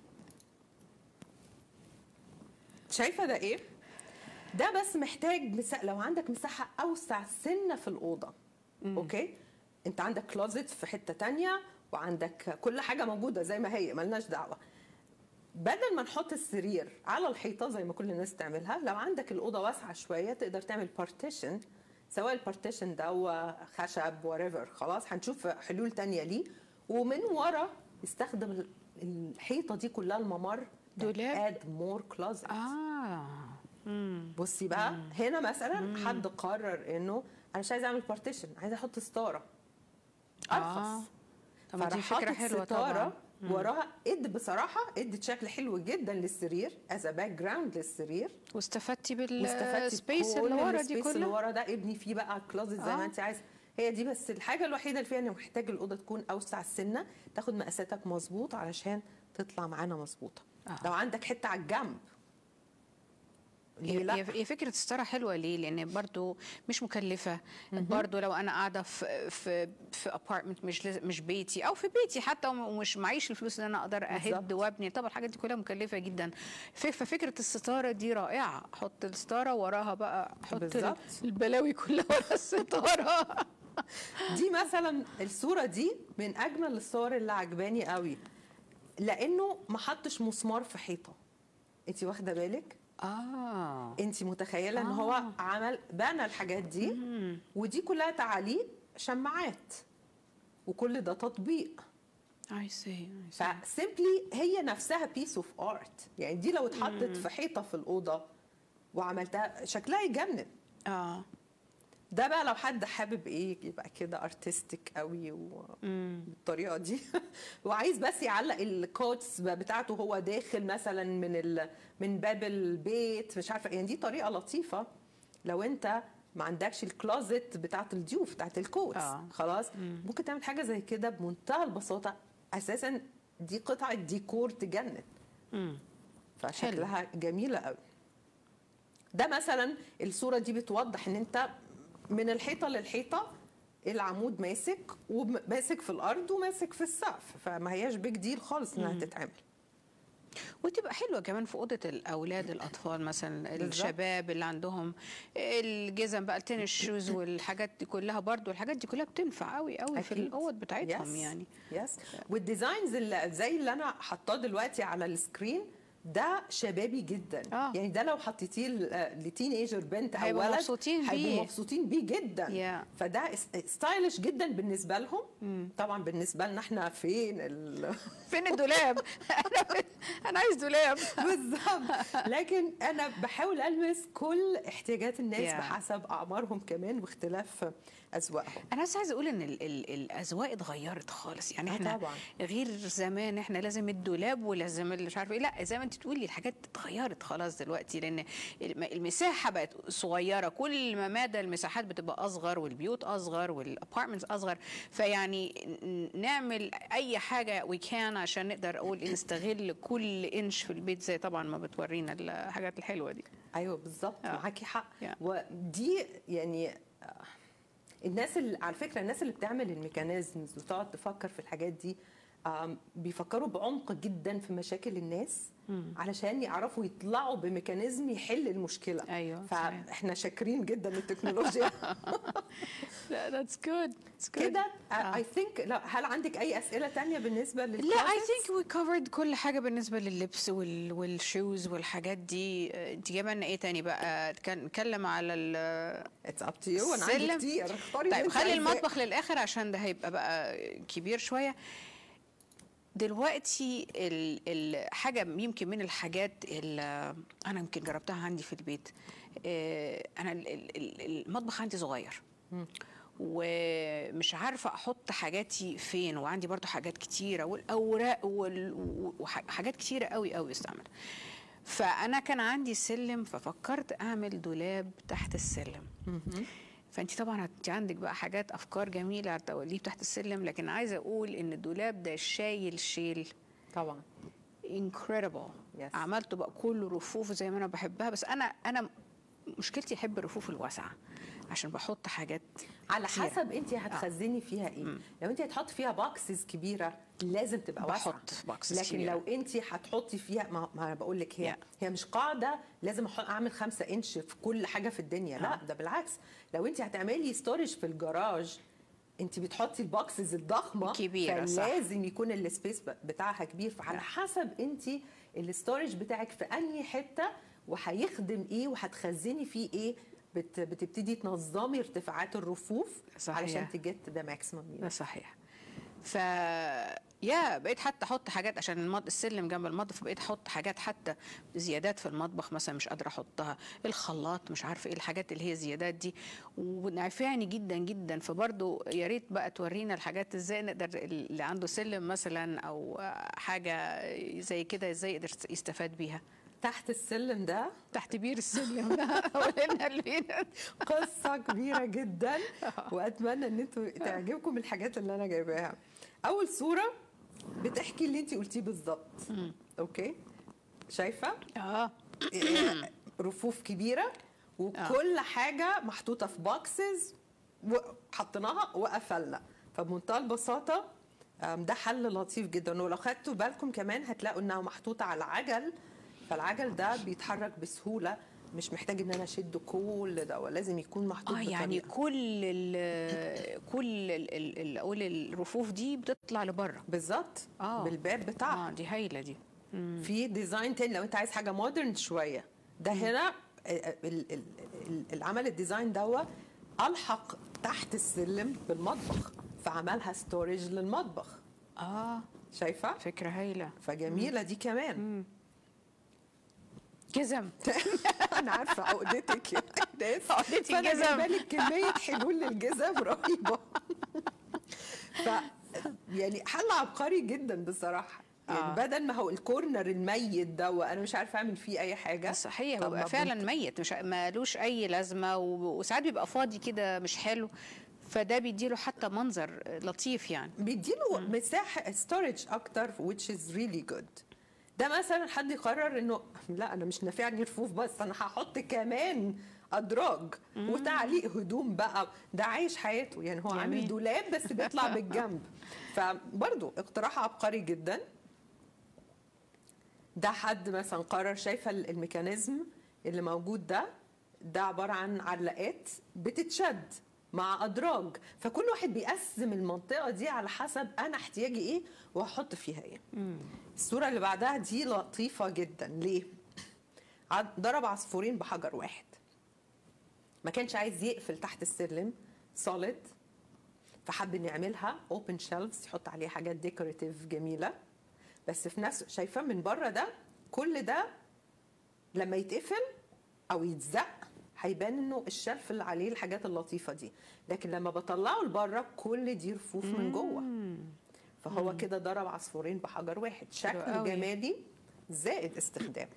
شايفه ده ايه؟ ده بس محتاج لو عندك مساحه اوسع سنه في الاوضه. اوكي انت عندك كلوزت في حته تانية وعندك كل حاجه موجوده زي ما هي، ملناش دعوه. بدل ما نحط السرير على الحيطه زي ما كل الناس تعملها، لو عندك الاوضه واسعه شويه تقدر تعمل بارتيشن، سواء البارتيشن ده خشب وريفر، خلاص هنشوف حلول تانية ليه. ومن ورا استخدم الحيطه دي كلها الممر دولاب، اد مور كلوزت. بصي بقى هنا مثلا حد قرر انه انا مش عايز اعمل بارتيشن، عايز احط ستاره ارخص. طب دي فكره حلوه طبعا. وراها بصراحه ادت شكل حلو جدا للسرير از باك جراوند للسرير، واستفدتي بالسبيس اللي ورا دي كلها. اللي ورا ده ابني فيه بقى كلوزت زي ما انت عايزه. هي دي بس الحاجه الوحيده اللي فيها انه محتاج الاوضه تكون اوسع السنه، تاخد مقاساتك مظبوط علشان تطلع معانا مظبوطه. لو عندك حته على الجنب ليه لا؟ هي فكره الستاره حلوه ليه؟ لان برضو مش مكلفه. برضو لو انا قاعده في ابارتمنت مش بيتي، او في بيتي حتى ومش معيش الفلوس ان انا اقدر اهد بالظبط. وابني، طبعا الحاجات دي كلها مكلفه جدا. ففكره الستاره دي رائعه، احط الستاره وراها بقى احط بالظبط. البلاوي كلها ورا الستاره. دي مثلا الصوره دي من اجمل الصور اللي عجباني قوي، لانه ما حطش مسمار في حيطه. انت واخده بالك؟ انت متخيله ان هو عمل بنى الحاجات دي، ودي كلها تعاليق شماعات، وكل ده تطبيق. I see. فسيمبلي هي نفسها بيس اوف ارت. يعني دي لو اتحطت في حيطه في الاوضه وعملتها شكلها يجنن. ده بقى لو حد حابب ايه يبقى كده ارتستيك قوي بالطريقه دي وعايز بس يعلق الكوتس بتاعته هو داخل مثلا من باب البيت، مش عارفه يعني، دي طريقه لطيفه لو انت ما عندكش الكلوزت بتاعت الضيوف بتاعت الكوتس. خلاص ممكن تعمل حاجه زي كده بمنتهى البساطه. اساسا دي قطعه ديكور تجنن. فشكلها جميله قوي. ده مثلا الصوره دي بتوضح ان انت من الحيطه للحيطه العمود ماسك، وماسك في الارض وماسك في السقف، فما هياش بيج ديل خالص انها تتعمل. وتبقى حلوه كمان في اوضه الاولاد الاطفال مثلا، الشباب اللي عندهم الجزم بقى، التنس شوز والحاجات دي كلها، برضو الحاجات دي كلها بتنفع قوي قوي في الاوض بتاعتهم. يعني والديزاينز اللي زي اللي انا حاطاه دلوقتي على السكرين ده شبابي جدا. يعني ده لو حطيتيه لتين بنت او ولد هيبقوا مبسوطين بيه جدا. فده ستايلش جدا بالنسبه لهم. طبعا بالنسبه لنا احنا فين الدولاب؟ انا عايز دولاب. بالظبط. لكن انا بحاول المس كل احتياجات الناس بحسب اعمارهم كمان واختلاف اذواقهم. انا بس عايزه اقول ان الاذواق اتغيرت خالص. يعني احنا طبعا غير زمان، احنا لازم الدولاب ولازم مش عارفه ايه. لا، زي ما انت تقولي الحاجات اتغيرت خلاص دلوقتي، لان المساحه بقت صغيره. كل ما مدى المساحات بتبقى اصغر، والبيوت اصغر، والابارتمنتس اصغر. فيعني نعمل اي حاجه وي كان عشان نقدر اقول نستغل كل انش في البيت، زي طبعا ما بتورينا الحاجات الحلوه دي. ايوه بالظبط، معاكي حق. ودي يعني الناس اللي على فكره الناس اللي بتعمل الميكانيزمز وتقعد تفكر في الحاجات دي بيفكروا بعمق جدا في مشاكل الناس علشان يعرفوا يطلعوا بميكانيزم يحل المشكله. ايوه فاحنا شاكرين جدا للتكنولوجيا. لا that's good كده. I think هل عندك اي اسئله تانية بالنسبه للكلاسز؟ لا I think we covered كل حاجه بالنسبه لللبس والشوز والحاجات دي. انت جايبه لنا ايه تاني بقى؟ نتكلم على It's up to you. انا عندي كتير. طيب خلي المطبخ للاخر عشان ده هيبقى بقى كبير شويه. دلوقتي الحاجه يمكن من الحاجات اللي انا يمكن جربتها عندي في البيت، انا المطبخ عندي صغير ومش عارفه احط حاجاتي فين، وعندي برضو حاجات كتيره والاوراق وحاجات كتيره قوي قوي استعمل. فانا كان عندي سلم، ففكرت اعمل دولاب تحت السلم. فانت طبعا انت عندك بقى حاجات افكار جميله على التوليب تحت السلم، لكن عايزه اقول ان الدولاب ده شيل طبعا incredible. عملته بقى كله رفوف زي ما انا بحبها، بس انا مشكلتي احب الرفوف الواسعه عشان بحط حاجات على حسب انت هتخزني فيها ايه. لو انت هتحطي فيها بوكسز كبيره لازم تبقى واسعه، لكن كبيرة. لو انت هتحطي فيها ما انا بقول لك هي مش قاعده لازم اعمل 5 انش في كل حاجه في الدنيا. لا ده بالعكس. لو انت هتعملي ستورج في الجراج انت بتحطي البوكسز الضخمه كبيره، فلازم يكون السبيس بتاعها كبير. فعلى حسب انت الستورج بتاعك في انهي حته وهيخدم ايه وهتخزني فيه ايه، بتبتدي تنظمي ارتفاعات الرفوف علشان تجت ده ماكسيمم. ده صحيح. بقيت حتى احط حاجات عشان السلم جنب المطبخ، بقيت احط حاجات حتى زيادات في المطبخ مثلا مش قادره احطها، الخلاط مش عارفه ايه الحاجات اللي هي زيادات دي، ونافعني جدا جدا. فبرضه يا ريت بقى تورينا الحاجات ازاي نقدر اللي عنده سلم مثلا او حاجه زي كده ازاي يقدر يستفاد بيها. تحت السلم ده، تحت بير السلم ده قصه كبيره جدا، واتمنى ان انتوا تعجبكم الحاجات اللي انا جايباها. اول صوره بتحكي اللي انت قلتيه بالظبط. اوكي شايفه رفوف كبيره وكل حاجه محطوطه في بوكسز وحطيناها وقفلنا. فبمنتهى البساطه ده حل لطيف جدا. ولو خدتوا بالكم كمان هتلاقوا انها محطوطه على عجل، فالعجل ده بيتحرك بسهوله، مش محتاج ان انا اشد كل ده، ولازم يكون محطوط يعني بطريقة. اقول الرفوف دي بتطلع لبره بالظبط بالباب بتاعها. دي هايله دي. في ديزاين تاني لو انت عايز حاجه مودرن شويه، ده هنا العمل الديزاين دوا الحق تحت السلم بالمطبخ، فعملها ستورج للمطبخ. شايفه فكره هايله، فجميله دي كمان. جزم. انا عارفه عقدتك يا ناس، عقدتي الجزم. فانا بالك كميه حلول للجزم رهيبه. ف يعني حل عبقري جدا بصراحه. يعني بدل ما هو الكورنر الميت ده وانا مش عارفه اعمل فيه اي حاجه. صحيح، هو بيبقى فعلا ميت، مش مالوش اي لازمه، وساعات بيبقى فاضي كده مش حلو، فده بيديله حتى منظر لطيف، يعني بيديله مساحه ستورج اكتر which is really good. ده مثلا حد يقرر انه لا انا مش نافعني رفوف بس، انا هحط كمان ادراج وتعليق هدوم بقى، ده عايش حياته. يعني هو عامل دولاب بس بيطلع بالجنب. فبرضه اقتراح عبقري جدا. ده حد مثلا قرر، شايفه الميكانيزم اللي موجود ده عباره عن علاقات بتتشد مع ادراج، فكل واحد بيقسم المنطقه دي على حسب انا احتياجي ايه وهحط فيها ايه. الصوره اللي بعدها دي لطيفه جدا. ليه؟ ضرب عصفورين بحجر واحد. ما كانش عايز يقفل تحت السلم سوليد، فحب ان يعملها اوبن شيلفز يحط عليها حاجات ديكوريتيف جميله، بس في نفس شايفاه من بره ده كل ده لما يتقفل او يتزق هيبان انه الشلف اللي عليه الحاجات اللطيفه دي، لكن لما بطلعه لبره كل دي رفوف من جوه. فهو كده ضرب عصفورين بحجر واحد، شكل جمالي زائد استخدام.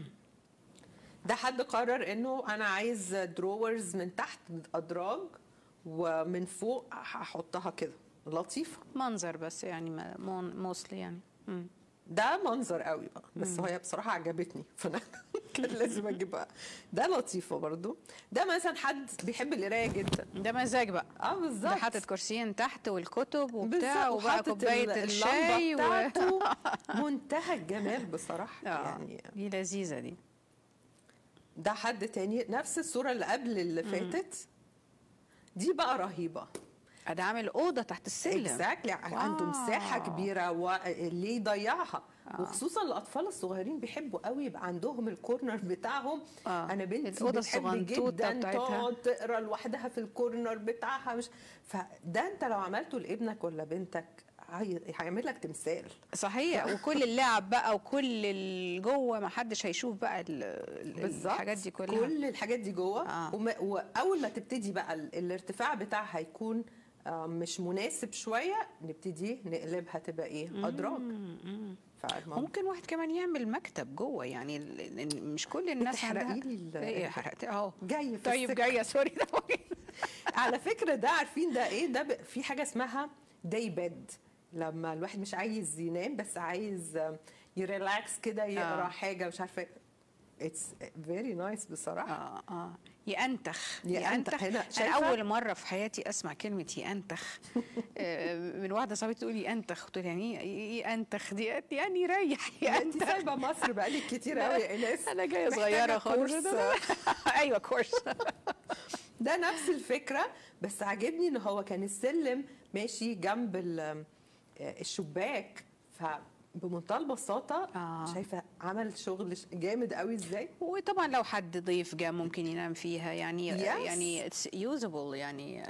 ده حد قرر انه انا عايز دروورز من تحت ادراج ومن فوق هحطها كده لطيفه، منظر بس يعني موصلي يعني. ده منظر قوي بقى، بس هي بصراحه عجبتني فانا كان لازم اجيبها. ده لطيفه برضو. ده مثلا حد بيحب القرايه جدا، ده مزاج بقى. بالظبط. ده حاطط كرسيين تحت والكتب وبتاع وبقى وحاطط كوبايه الشاي بتاعته منتهى الجمال بصراحه. يعني دي لذيذه دي. ده حد تاني نفس الصوره اللي قبل اللي فاتت، دي بقى رهيبه. ده عامل اوضه تحت السلم. اكزاكتلي. عنده مساحه كبيره وليه يضيعها. وخصوصا الاطفال الصغيرين بيحبوا قوي يبقى عندهم الكورنر بتاعهم. انا بنتي بتحب جدا تقعد تقرا لوحدها في الكورنر بتاعها. مش فده انت لو عملته لابنك ولا بنتك هيعمل لك تمثال. صحيح. وكل اللعب بقى وكل اللي جوه ما حدش هيشوف بقى الحاجات دي كلها. كل الحاجات دي جوه. واول ما تبتدي بقى الارتفاع بتاعها هيكون مش مناسب شويه، نبتدي نقلبها تبقى ايه؟ ادراج. ممكن واحد كمان يعمل مكتب جوه، يعني مش كل الناس عندها. ايه حرقت اهو. جاي طيب جايه سوري. على فكره ده عارفين ده ايه؟ ده في حاجه اسمها داي بيد، لما الواحد مش عايز ينام بس عايز يريلاكس كده يقرا حاجه مش عارفه. اتس فيري نايس بصراحه. يأنتخ هنا. انا اول مره في حياتي اسمع كلمه يأنتخ من واحده صاحبتي تقول لي يأنتخ، قلت لها يعني ايه يأنتخ دي؟ يعني يريح. انت سايبه مصر بقالك كتير قوي يا ايناس. انا جايه صغيره خالص. ايوه كورس. ده نفس الفكره، بس عاجبني ان هو كان السلم ماشي جنب الشباك، بمنتهى البساطه. شايفه عمل شغل جامد قوي ازاي. وطبعا لو حد ضيف جاء ممكن ينام فيها، يعني يعني اتس يوزبل يعني.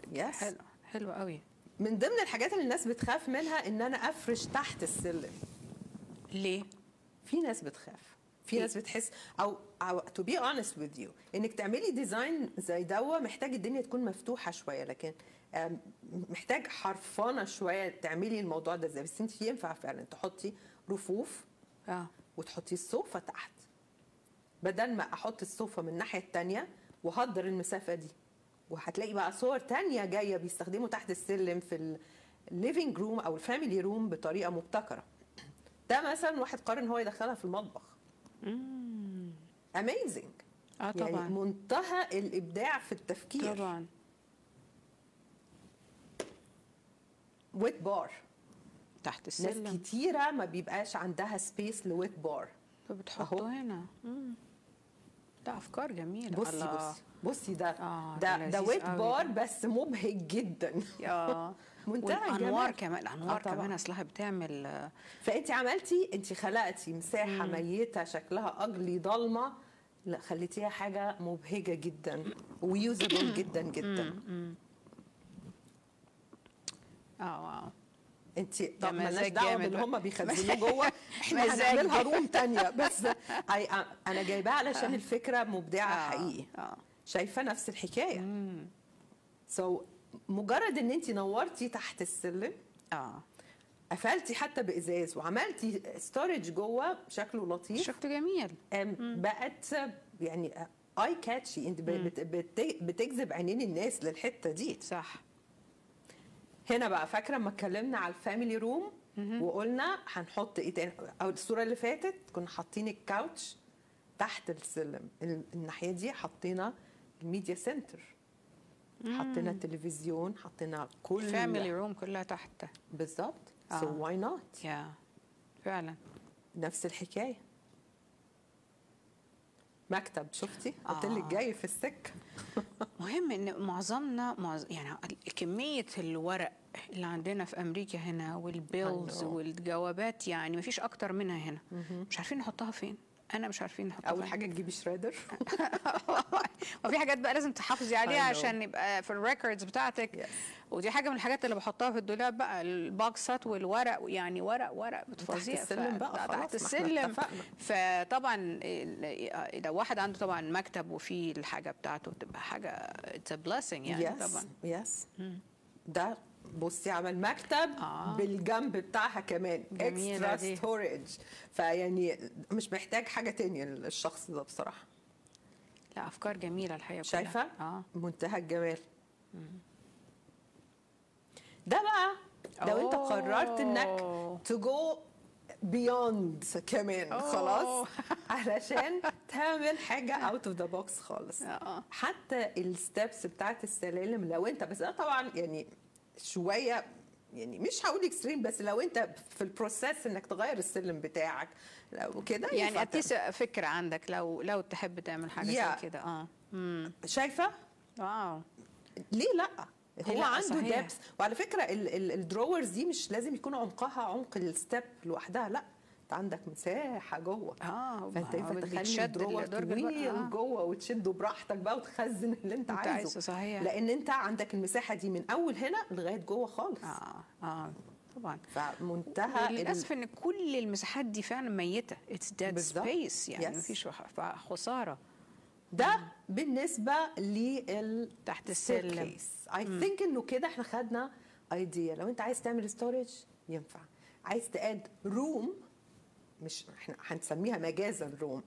حلو قوي. من ضمن الحاجات اللي الناس بتخاف منها ان انا افرش تحت السلم. ليه؟ في ناس بتخاف، في ناس بتحس او to be honest with you انك تعملي ديزاين زي دوا محتاج الدنيا تكون مفتوحه شويه، لكن محتاج حرفانه شويه تعملي الموضوع ده ازاي. بس انت ينفع فعلا تحطي رفوف وتحطي الصوفه تحت، بدل ما احط الصوفه من الناحيه الثانيه وهدر المسافه دي. وهتلاقي بقى صور تانية جايه بيستخدموا تحت السلم في الليفينج روم او الفاميلي روم بطريقه مبتكره. ده مثلا واحد قرر ان هو يدخلها في المطبخ. اميزنج. طبعا يعني منتهى الابداع في التفكير. طبعا. ويت بار، تحت ناس السلم كتيره ما بيبقاش عندها سبيس لويت بار. فبتحطه هنا. ده افكار جميله. بصي الله. بصي ده ده ده لذيذ ويت قوي بار ده. بس مبهج جدا. منتهى والانوار الجمال. كمان، الانوار طبعاً. كمان اصلها بتعمل فانت عملتي، انت خلقتي مساحه ميته شكلها اجلي ضلمه، لا خليتيها حاجه مبهجه جدا ويوزابل جدا جدا. واو. انت ده طب مالناش مزاج دعوه جامد باللي بقى. هم بيخزنوه جوه، احنا مزاج. هنعملها روم تانية بس. انا جايباها علشان الفكره مبدعه حقيقي. شايفه نفس الحكايه. مجرد ان انت نورتي تحت السلم، قفلتي حتى بازاز وعملتي ستورج جوه شكله لطيف، شكله جميل، بقت يعني اي كاتشي. انت بتجذب عينين الناس للحته دي. صح. هنا بقى فاكره لما اتكلمنا على الفاميلي روم وقلنا هنحط ايه تاني، او الصوره اللي فاتت كنا حاطين الكاوتش تحت السلم، الناحيه دي حطينا الميديا سنتر، حطينا التلفزيون، حطينا كل الفاميلي روم كلها تحت. بالظبط. سو واي نوت. فعلا نفس الحكايه. مكتب، شفتي قلت لك جاي في السكه. مهم ان معظمنا يعني كميه الورق اللي عندنا في امريكا هنا والبيلز والجوابات، يعني ما فيش اكتر منها هنا. مش عارفين نحطها فين. انا مش عارفين نحطها اول حاجه تجيبي شريدر. وفي حاجات بقى لازم تحافظي عليها عشان يبقى في الريكوردز بتاعتك. ودي حاجه من الحاجات اللي بحطها في الدولاب بقى، البوكسات والورق، يعني ورق بتفظيع تحت السلم بقى تحت السلم. فطبعا لو واحد عنده طبعا مكتب وفيه الحاجه بتاعته بتبقى حاجه اتس بليسنج يعني. طبعا يس. ده بصي عمل مكتب بالجنب بتاعها كمان اكسترا ستورج، فيعني مش محتاج حاجه تانية الشخص ده بصراحه. لا افكار جميله الحقيقه. شايفه منتهى الجمال. ده بقى لو انت قررت انك تجو بيوند كمان خلاص علشان تعمل حاجه اوت اوف ذا بوكس خالص. حتى الستبس بتاعت السلالم لو انت، بس ده طبعا يعني شويه، يعني مش هقول اكستريم، بس لو انت في البروسيس انك تغير السلم بتاعك لو كده يعني اتيس فكره عندك لو تحب تعمل حاجه زي كده. شايفه؟ واو. ليه لا؟ هو عنده دبس. وعلى فكره الدروورز دي مش لازم يكون عمقها عمق الستيب لوحدها، لا انت عندك مساحه جوه. فانت ينفع تخلي الدرور طويل جوه وتشده براحتك بقى وتخزن اللي انت عايزه. صحيح. لان انت عندك المساحه دي من اول هنا لغايه جوه خالص. طبعا. فمنتهى للاسف ان كل المساحات دي فعلا ميته. اتس ديد سبيس يعني مفيش خساره. ده بالنسبه لل تحت السلم. اي ثينك انه كده احنا خدنا ايديا. لو انت عايز تعمل ستورج ينفع، عايز تاد روم، مش احنا هنسميها مجازا روم،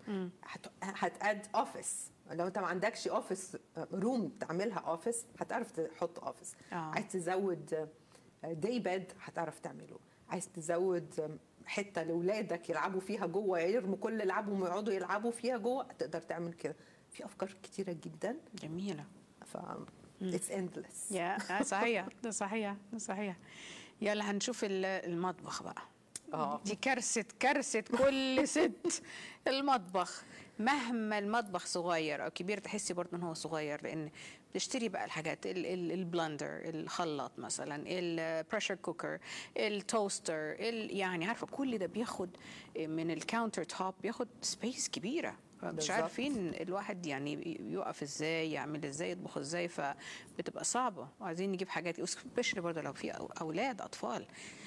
هتاد اوفيس. لو انت ما عندكش اوفيس روم تعملها اوفيس هتعرف تحط اوفيس. عايز تزود داي بيد هتعرف تعمله. عايز تزود حته لاولادك يلعبوا فيها جوه، يرموا كل لعبهم ويقعدوا يلعبوا فيها جوه، تقدر تعمل كده. في افكار كتيره جدا جميله. ف اتس اندلس. صحيح. ده صحيح. يلا هنشوف المطبخ بقى. دي كارثة كل ست. المطبخ مهما المطبخ صغير او كبير تحسي برضه ان هو صغير، لان بتشتري بقى الحاجات البلندر، الخلاط مثلا، البريشر كوكر، التوستر، يعني عارفه كل ده بياخد من الكاونتر توب بياخد سبيس كبيره. مش عارفين الواحد يعني يقف ازاي، يعمل ازاي، يطبخ ازاي، فبتبقى صعبه. وعايزين نجيب حاجات سبيشلي برضه لو في اولاد اطفال،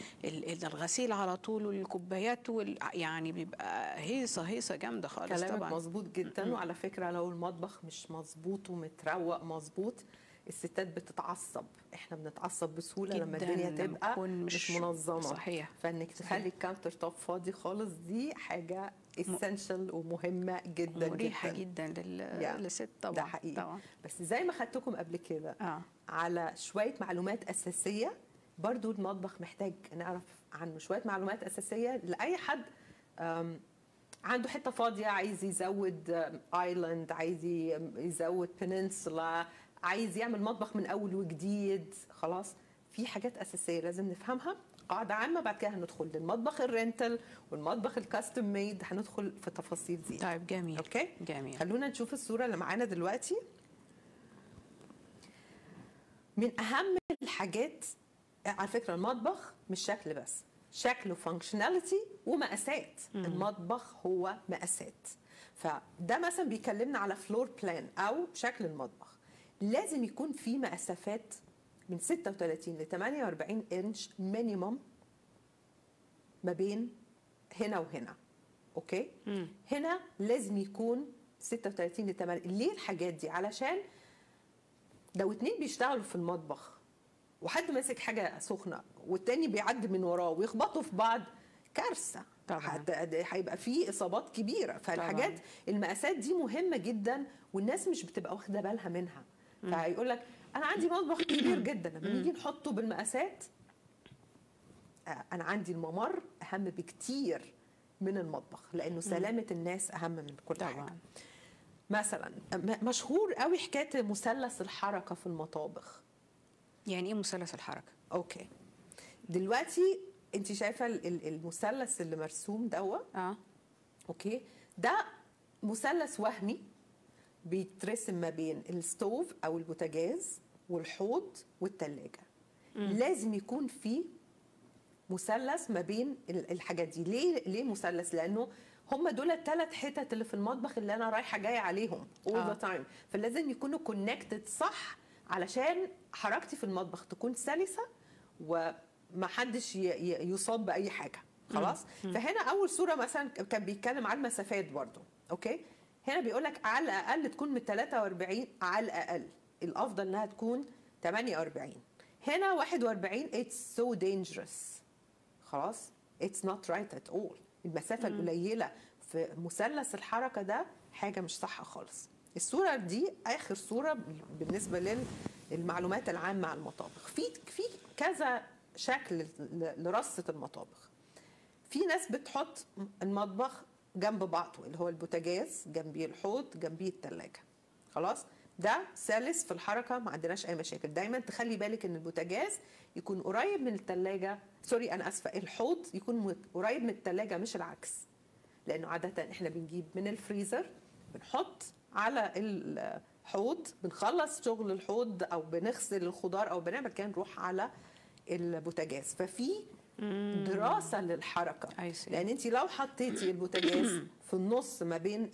الغسيل على طول والكوبايات يعني بيبقى هيصه جامده خالص. كلامك طبعا مظبوط جدا. وعلى فكره لو المطبخ مش مظبوط ومتروق مظبوط الستات بتتعصب. احنا بنتعصب بسهوله لما الدنيا تبقى مش منظمه. صحيح. فانك تخلي الكاونتر توب فاضي خالص دي حاجه اسينشال ومهمه جدا، مريحه جدا للست. طبعا ده حقيقي. طبعا. بس زي ما خدتكم قبل كده على شويه معلومات اساسيه، برضو المطبخ محتاج نعرف عنه شويه معلومات اساسيه لاي حد عنده حته فاضيه عايز يزود ايلاند، عايز يزود بيننسولا، عايز يعمل مطبخ من اول وجديد. خلاص، في حاجات اساسيه لازم نفهمها، قاعده عامه. بعد كده هندخل للمطبخ الرينتل والمطبخ الكاستم ميد، هندخل في تفاصيل دي. طيب جميل. اوكي جميل. خلونا نشوف الصوره اللي معانا دلوقتي. من اهم الحاجات على فكره المطبخ مش شكل بس، شكل وفانكشناليتي ومقاسات. المطبخ هو مقاسات. فده مثلا بيكلمنا على فلور بلان او شكل المطبخ. لازم يكون في مسافات من 36 ل 48 انش مينيمم ما بين هنا وهنا. اوكي؟ هنا لازم يكون 36 ل 8. ليه الحاجات دي؟ علشان لو اتنين بيشتغلوا في المطبخ وحد ماسك حاجه سخنه والتاني بيعدي من وراه ويخبطوا في بعض، كارثه طبعا، هيبقى فيه اصابات كبيره. فالحاجات طبعا. المقاسات دي مهمه جدا والناس مش بتبقى واخده بالها منها. فيقول لك انا عندي مطبخ كبير جدا، لما نيجي نحطه بالمقاسات انا عندي الممر اهم بكتير من المطبخ، لانه سلامه الناس اهم من كل طبعا. حاجه. مثلا مشهور قوي حكايه مثلث الحركه في المطابخ. يعني ايه مثلث الحركه؟ اوكي، دلوقتي انت شايفه المثلث اللي مرسوم دوت. اوكي، ده مثلث وهمي بيترسم ما بين الستوف او البوتاجاز والحوض والثلاجه. لازم يكون في مثلث ما بين الحاجات دي. ليه مثلث؟ لانه هم دول الثلاث حتت اللي في المطبخ اللي انا رايحه جايه عليهم all the time. فلازم يكونوا كونكتد صح علشان حركتي في المطبخ تكون سلسه وما حدش يصاب باي حاجه. خلاص. فهنا اول صوره مثلا كان بيتكلم على المسافات برضو. اوكي، هنا بيقول لك على الاقل تكون من 43، على الاقل الافضل انها تكون 48. هنا 41 it's so dangerous. خلاص، it's not right at all. المسافه القليله في مثلث الحركه ده حاجه مش صح خالص. الصوره دي اخر صوره بالنسبه للمعلومات العامه عن المطابخ. في كذا شكل لرصه المطابخ. في ناس بتحط المطبخ جنب بعضه، اللي هو البوتاجاز جنبيه الحوض جنبيه الثلاجه. خلاص، ده سلس في الحركه، ما عندناش اي مشاكل. دايما تخلي بالك ان البوتاجاز يكون قريب من الثلاجه، سوري انا اسفه، الحوض يكون قريب من الثلاجه مش العكس، لانه عاده احنا بنجيب من الفريزر بنحط على الحوض، بنخلص شغل الحوض او بنغسل الخضار او بنعمل كده نروح على البوتاجاز. ففي دراسه للحركه، لان انت لو حطيتي البوتاجاز في النص ما بين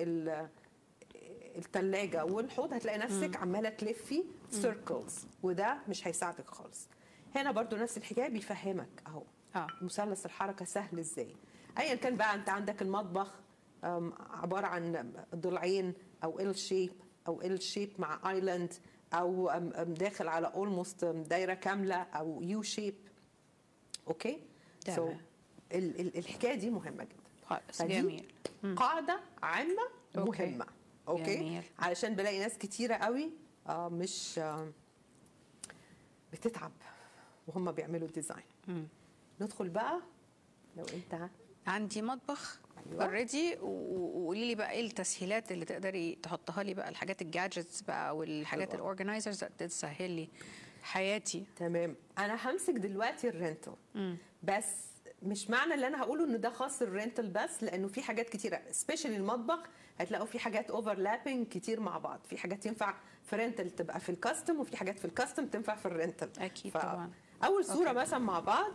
الثلاجه والحوض هتلاقي نفسك عماله تلفي سيركلز، وده مش هيساعدك خالص. هنا برضو نفس الحكايه بيفهمك اهو مثلث الحركه سهل ازاي. ايا كان بقى انت عندك المطبخ عباره عن ضلعين او ال شيب او ال شيب مع ايلاند، او داخل على اولموست دايره كامله او يو شيب. اوكي، سو الحكايه دي مهمه جدا. جميل. قاعده عامه مهمه. اوكي جميل. علشان بلاقي ناس كتيره قوي مش بتتعب وهم بيعملوا الديزاين. ندخل بقى لو انت عندي مطبخ اوريدي، وقولي لي بقى ايه التسهيلات اللي تقدري تحطها لي بقى، الحاجات الجادجتس بقى والحاجات الاورجنايزرز تسهل لي حياتي. تمام، انا همسك دلوقتي الرنتل. بس مش معنى اللي انا هقوله ان ده خاص الرنتل بس، لانه في حاجات كتيره سبيشالي المطبخ هتلاقوا في حاجات اوفرلابنج كتير مع بعض. في حاجات ينفع في رنتل تبقى في الكاستم، وفي حاجات في الكاستم تنفع في الرنتل. اكيد طبعا. اول صوره مثلا مع بعض،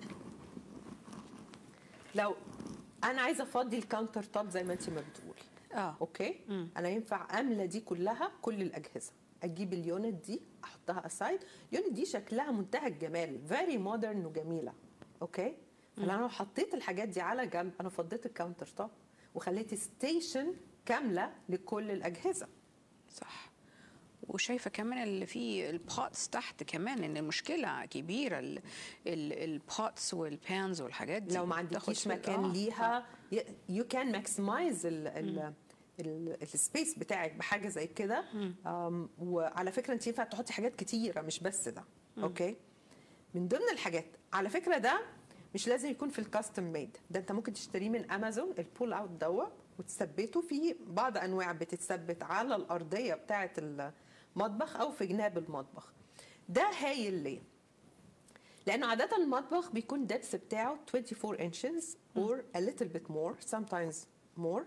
لو انا عايزه افضي الكاونتر توب زي ما انت ما بتقولي. اوكي، انا ينفع املى دي كلها كل الاجهزه، اجيب اليونت دي احطها اسايد. اليونت دي شكلها منتهى الجمال، فيري مودرن وجميله. اوكي، فانا لو حطيت الحاجات دي على جنب انا فضيت الكاونتر توب وخليت ستيشن كامله لكل الاجهزه. صح. وشايفه كمان اللي فيه البوتس تحت كمان، ان المشكله كبيره البوتس والبانز والحاجات دي. لو ما عندكيش مكان ليها يو كان ماكسمايز السبيس بتاعك بحاجه زي كده. وعلى فكره انت ينفع تحطي حاجات كتيره مش بس ده. اوكي، من ضمن الحاجات على فكره ده مش لازم يكون في الكاستم ميد، ده انت ممكن تشتريه من امازون. البول اوت دوت وتثبته. في بعض انواع بتتثبت على الارضيه بتاعه المطبخ او في جناب المطبخ. ده هايل ليه؟ لانه عاده المطبخ بيكون الدبس بتاعه 24 inches or a little bit more sometimes more.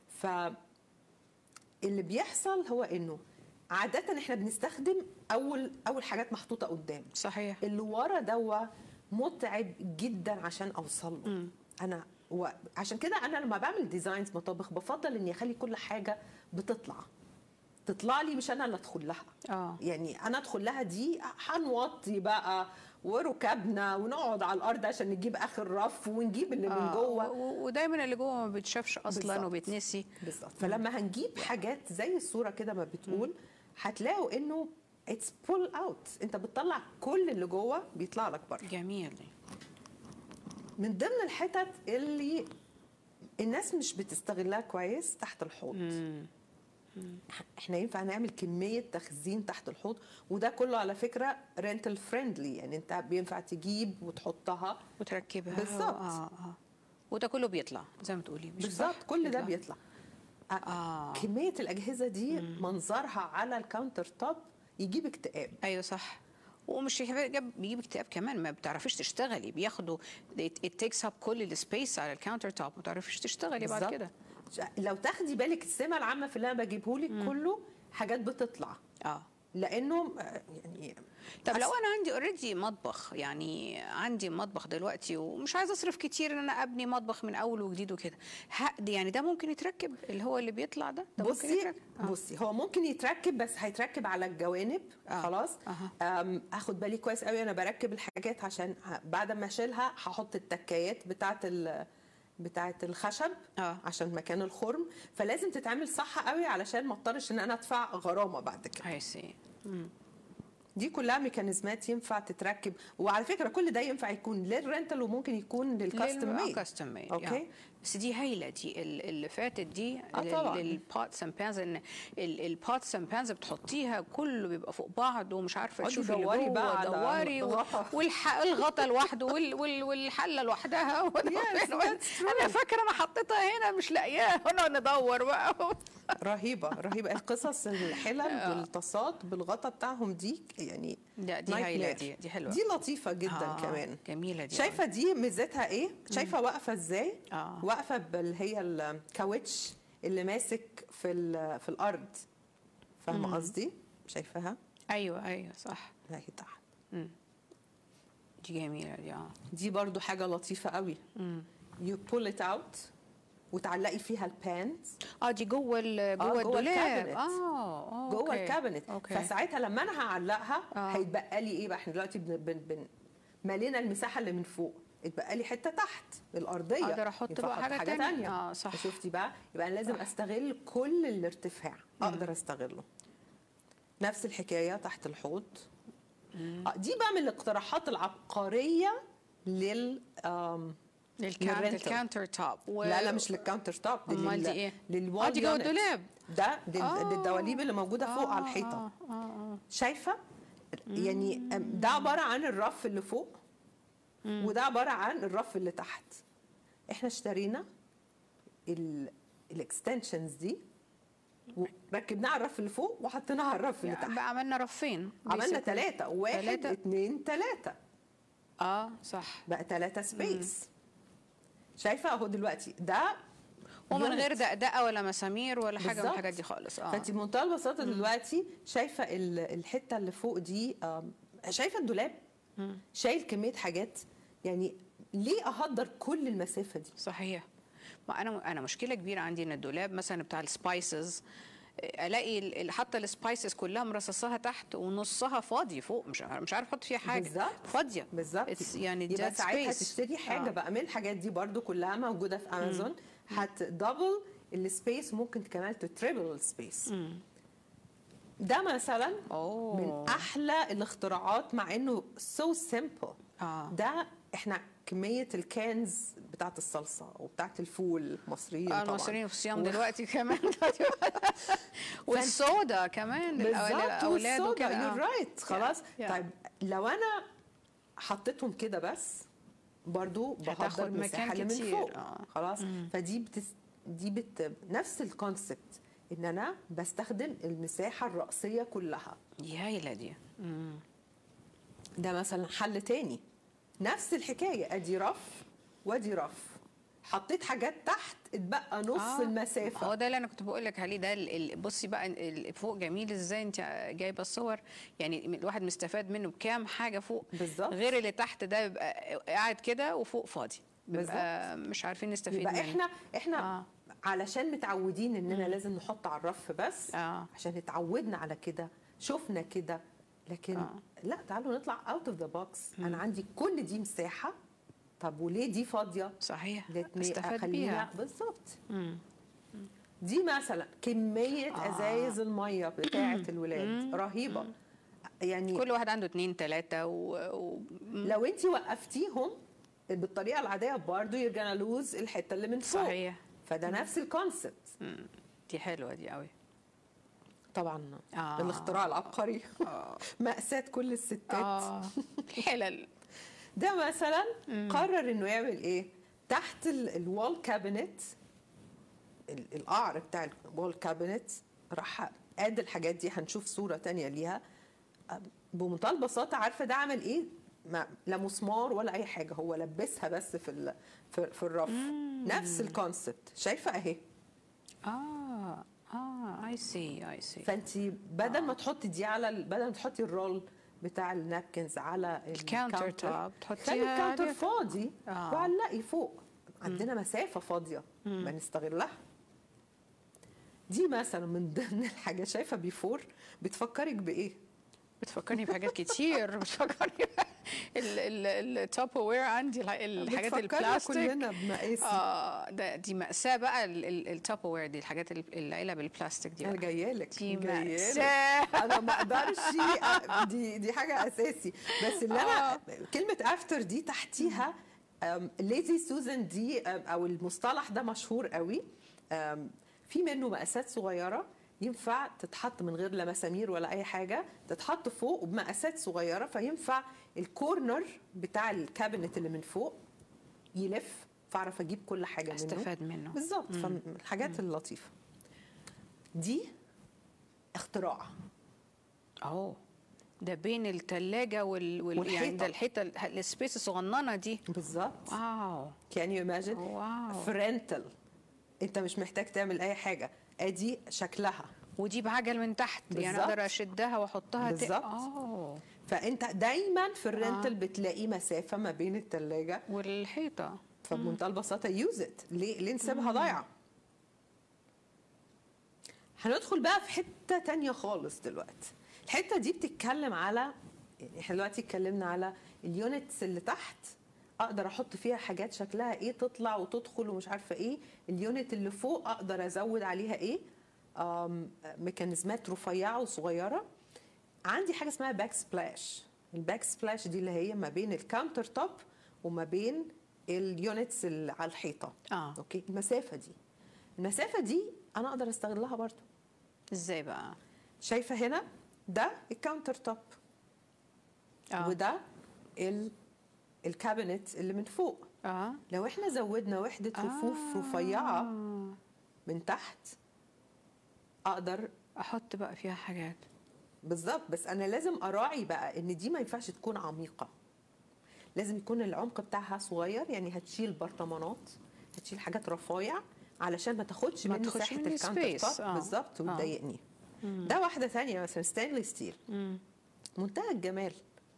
اللي بيحصل هو انه عاده احنا بنستخدم اول حاجات محطوطه قدام. صحيح. اللي ورا دوا متعب جدا عشان اوصل له. انا عشان كده انا لما بعمل ديزاينز مطابخ بفضل اني اخلي كل حاجه تطلع لي، مش انا اللي ادخل لها. يعني انا ادخل لها دي هنوطي بقى وركبنا ونقعد على الارض عشان نجيب اخر رف ونجيب اللي من جوه، ودايما اللي جوه ما بيتشافش اصلا بالزبط. وبيتنسي. بالظبط. فلما هنجيب حاجات زي الصوره كده ما بتقول هتلاقوا انه اتس بول اوت، انت بتطلع كل اللي جوه بيطلع لك بره. جميل. من ضمن الحتت اللي الناس مش بتستغلها كويس تحت الحوض. احنا ينفع نعمل كميه تخزين تحت الحوض، وده كله على فكره رينتال فريندلي، يعني انت بينفع تجيب وتحطها وتركبها. بالظبط. وده كله بيطلع زي ما تقولي. مش بالظبط، كل ده بيطلع. كميه الاجهزه دي منظرها على الكاونتر توب يجيب اكتئاب. ايوه صح. ومش بيجيب اكتئاب كمان، ما بتعرفيش تشتغلي، بياخدوا it takes up كل السبيس على الكاونتر توب، ما تعرفيش تشتغلي بعد كده. لو تاخدي بالك السمه العامه في اللي انا بجيبه لك كله حاجات بتطلع. لانه يعني طب لو انا عندي اوريدي مطبخ، يعني عندي مطبخ دلوقتي ومش عايزه اصرف كتير ان انا ابني مطبخ من اول وجديد وكده، يعني ده ممكن يتركب اللي هو اللي بيطلع ده بصي هو ممكن يتركب، بس هيتركب على الجوانب. خلاص. هاخد بالي كويس قوي انا بركب الحاجات، عشان بعد ما اشيلها هحط التكايات بتاعه الخشب عشان مكان الخرم، فلازم تتعمل صح قوي علشان ما اضطرش ان انا ادفع غرامه بعد كده. دي كلها ميكانيزمات ينفع تتركب، وعلى فكره كل ده ينفع يكون للرنتال وممكن يكون للكاستم ميد. اوكي. بس دي هايله، دي اللي فاتت دي للبوتس اند بانز، ان البوتس اند بانز بتحطيها كله بيبقى فوق بعض ومش عارفه تشوفي اللي دوري بقى دوري والغطا لوحده والحله لوحدها. انا فاكره انا حطيتها هنا مش لاقياها، ونقعد ندور بقى. رهيبه القصص الحلل بالطاسات بالغطا بتاعهم دي، يعني دي هايله، دي حلوه، دي لطيفه جدا كمان. جميله دي. شايفه دي ميزتها ايه؟ شايفه واقفه ازاي؟ واقفه اللي هي الكاوتش اللي ماسك في الارض، فاهمه قصدي؟ شايفاها؟ ايوه صح. هي تحت. دي جميله دي. دي برضو حاجه لطيفه قوي. يو بول ات اوت وتعلقي فيها البانز. دي جوه الدولاب. جوه الكابينت. فساعتها لما انا هعلقها هيتبقى لي ايه بقى؟ احنا دلوقتي مالينا المساحه اللي من فوق، اتبقى لي حته تحت الارضيه اقدر احط بقى حاجه ثانيه. صح. شفتي بقى؟ يبقى انا لازم استغل كل الارتفاع، اقدر استغله. نفس الحكايه تحت الحوض. دي بقى من الاقتراحات العبقريه للكاونتر توب. لا مش للكاونتر توب، امال دي ايه؟ للوال دي جوه الدولاب. ده الدواليب اللي موجوده فوق على الحيطه. شايفه؟ يعني ده عباره عن الرف اللي فوق، وده عباره عن الرف اللي تحت. احنا اشترينا الاكستنشنز دي وركبناها على الرف اللي فوق وحطيناها على الرف اللي تحت. بقى عملنا رفين، عملنا 3، 1 2 3. صح، بقى 3 سبيس. شايفه اهو دلوقتي ده ومن غير دقدقه ولا مسامير ولا حاجه من الحاجات دي خالص. فانت بمنتهى البساطه دلوقتي شايفه الحته اللي فوق دي، شايفه الدولاب شايل كميه حاجات، يعني ليه اهدر كل المسافه دي؟ صحيح. ما انا مشكله كبيره عندي ان الدولاب مثلا بتاع السبايسز، الاقي حتى السبايسز كلها مرصصاها تحت ونصها فاضي فوق، مش عارف احط فيها حاجه. بالظبط. فاضيه بالظبط. يعني يبقى ساعتها تشتري حاجه بقى من الحاجات دي، برضو كلها موجوده في امازون، هتدبل السبيس، ممكن كمان تتريبل السبيس. ده مثلا من احلى الاختراعات، مع انه سو سيمبل. ده احنا كميه الكانز بتاعت الصلصه وبتاعت الفول المصريين طبعا، المصريين في الصيام دلوقتي كمان والصودا كمان للاولاد وكده. يو رايت. خلاص. طيب لو انا حطيتهم كده بس برضو بهدر مساحه اللي من فوق. خلاص. فدي دي نفس الكونسبت، ان انا بستخدم المساحه الرئيسيه كلها. يا هايله دي. ده مثلا حل تاني، نفس الحكايه، ادي رف وادي رف، حطيت حاجات تحت اتبقى نص المسافه. هو ده اللي انا كنت بقول لك عليه. ده بصي بقى فوق جميل ازاي انت جايبه الصور، يعني الواحد مستفاد منه بكام حاجه فوق بالظبط. غير اللي تحت ده بيبقى قاعد كده وفوق فاضي، بيبقى مش عارفين نستفيد يبقى منه. احنا علشان متعودين اننا لازم نحط على الرف بس، عشان اتعودنا على كده، شفنا كده. لكن لا، تعالوا نطلع اوت اوف ذا بوكس. انا عندي كل دي مساحه، طب وليه دي فاضيه؟ صحيح، استفاد بيها بالظبط. دي مثلا كميه ازايز الميه بتاعه الولاد رهيبه، يعني كل واحد عنده 2 3 لو انت وقفتيهم بالطريقه العاديه برضه you're gonna lose الحته اللي من فوق. صحيح. فده نفس الكونسبت. دي حلوه دي قوي طبعا. الاختراع العبقري. مأساة كل الستات. الحلل. ده مثلا قرر انه يعمل ايه تحت الوال كابينت، القعر بتاع الوال كابينت، راح قاد الحاجات دي. هنشوف صوره تانية ليها بمنتهى البساطه. عارفه ده عمل ايه؟ لا مسمار ولا اي حاجه، هو لبسها بس في الرف. نفس الكونسبت، شايفه اهي. اي سي فانت بدل ما تحطي دي على بدل ما تحطي الرول بتاع النابكنز على الكاونتر توب، خلي الكاونتر فاضي وعلقي فوق. عندنا مسافه فاضيه ما نستغلها. دي مثلا من ضمن الحاجات. شايفه بيفور بتفكرك بايه؟ بتفكرني بحاجات كتير. بتفكرني التوب وير عندي، الحاجات البلاستيك كلنا بمقاسي. دي مأساة بقى التوب وير دي، الحاجات العلب البلاستيك دي. انا جايه لك، دي مأساة. انا ما اقدرش. دي حاجه اساسي. بس اللي انا كلمه افتر دي تحتيها ليزي سوزان دي، او المصطلح ده مشهور قوي. في منه مقاسات صغيره ينفع تتحط من غير لا مسامير ولا اي حاجه، تتحط فوق وبمقاسات صغيره، فينفع الكورنر بتاع الكابينت اللي من فوق يلف، فاعرف اجيب كل حاجه منه، استفاد منه بالظبط. فالحاجات اللطيفه دي اختراع. ده بين الثلاجه والحيطه، يعني ده الحيطه السبيس الصغننه دي بالظبط. واو. كان يو ايماجين فرنتل، انت مش محتاج تعمل اي حاجه، ادي شكلها. ودي بعجل من تحت بالزبط. يعني اقدر اشدها واحطها بالظبط. فانت دايما في الرنتل بتلاقي مسافه ما بين الثلاجه والحيطه، فبمنتهى البساطه يوز ات. ليه نسيبها ضايعه؟ هندخل بقى في حته تانية خالص دلوقتي. الحته دي بتتكلم على، يعني احنا دلوقتي اتكلمنا على اليونتس اللي تحت، اقدر احط فيها حاجات شكلها ايه، تطلع وتدخل ومش عارفه ايه. اليونت اللي فوق اقدر ازود عليها ايه، ميكانيزمات رفيعه وصغيره. عندي حاجه اسمها باك سبلاش. الباك سبلاش دي اللي هي ما بين الكاونتر توب وما بين اليونتس اللي على الحيطه. اوكي. المسافه دي انا اقدر استغلها برضو. ازاي بقى؟ شايفه هنا ده الكاونتر توب وده الكابينت اللي من فوق. لو احنا زودنا وحده رفوف رفيعه من تحت اقدر احط بقى فيها حاجات. بالظبط. بس انا لازم اراعي بقى ان دي ما ينفعش تكون عميقه، لازم يكون العمق بتاعها صغير. يعني هتشيل برطمانات، هتشيل حاجات رفايع علشان ما تاخدش من مساحه الكاونتر توب بالظبط وتضايقني. ده واحده ثانيه مثلا ستانلي ستيل، منتهى الجمال،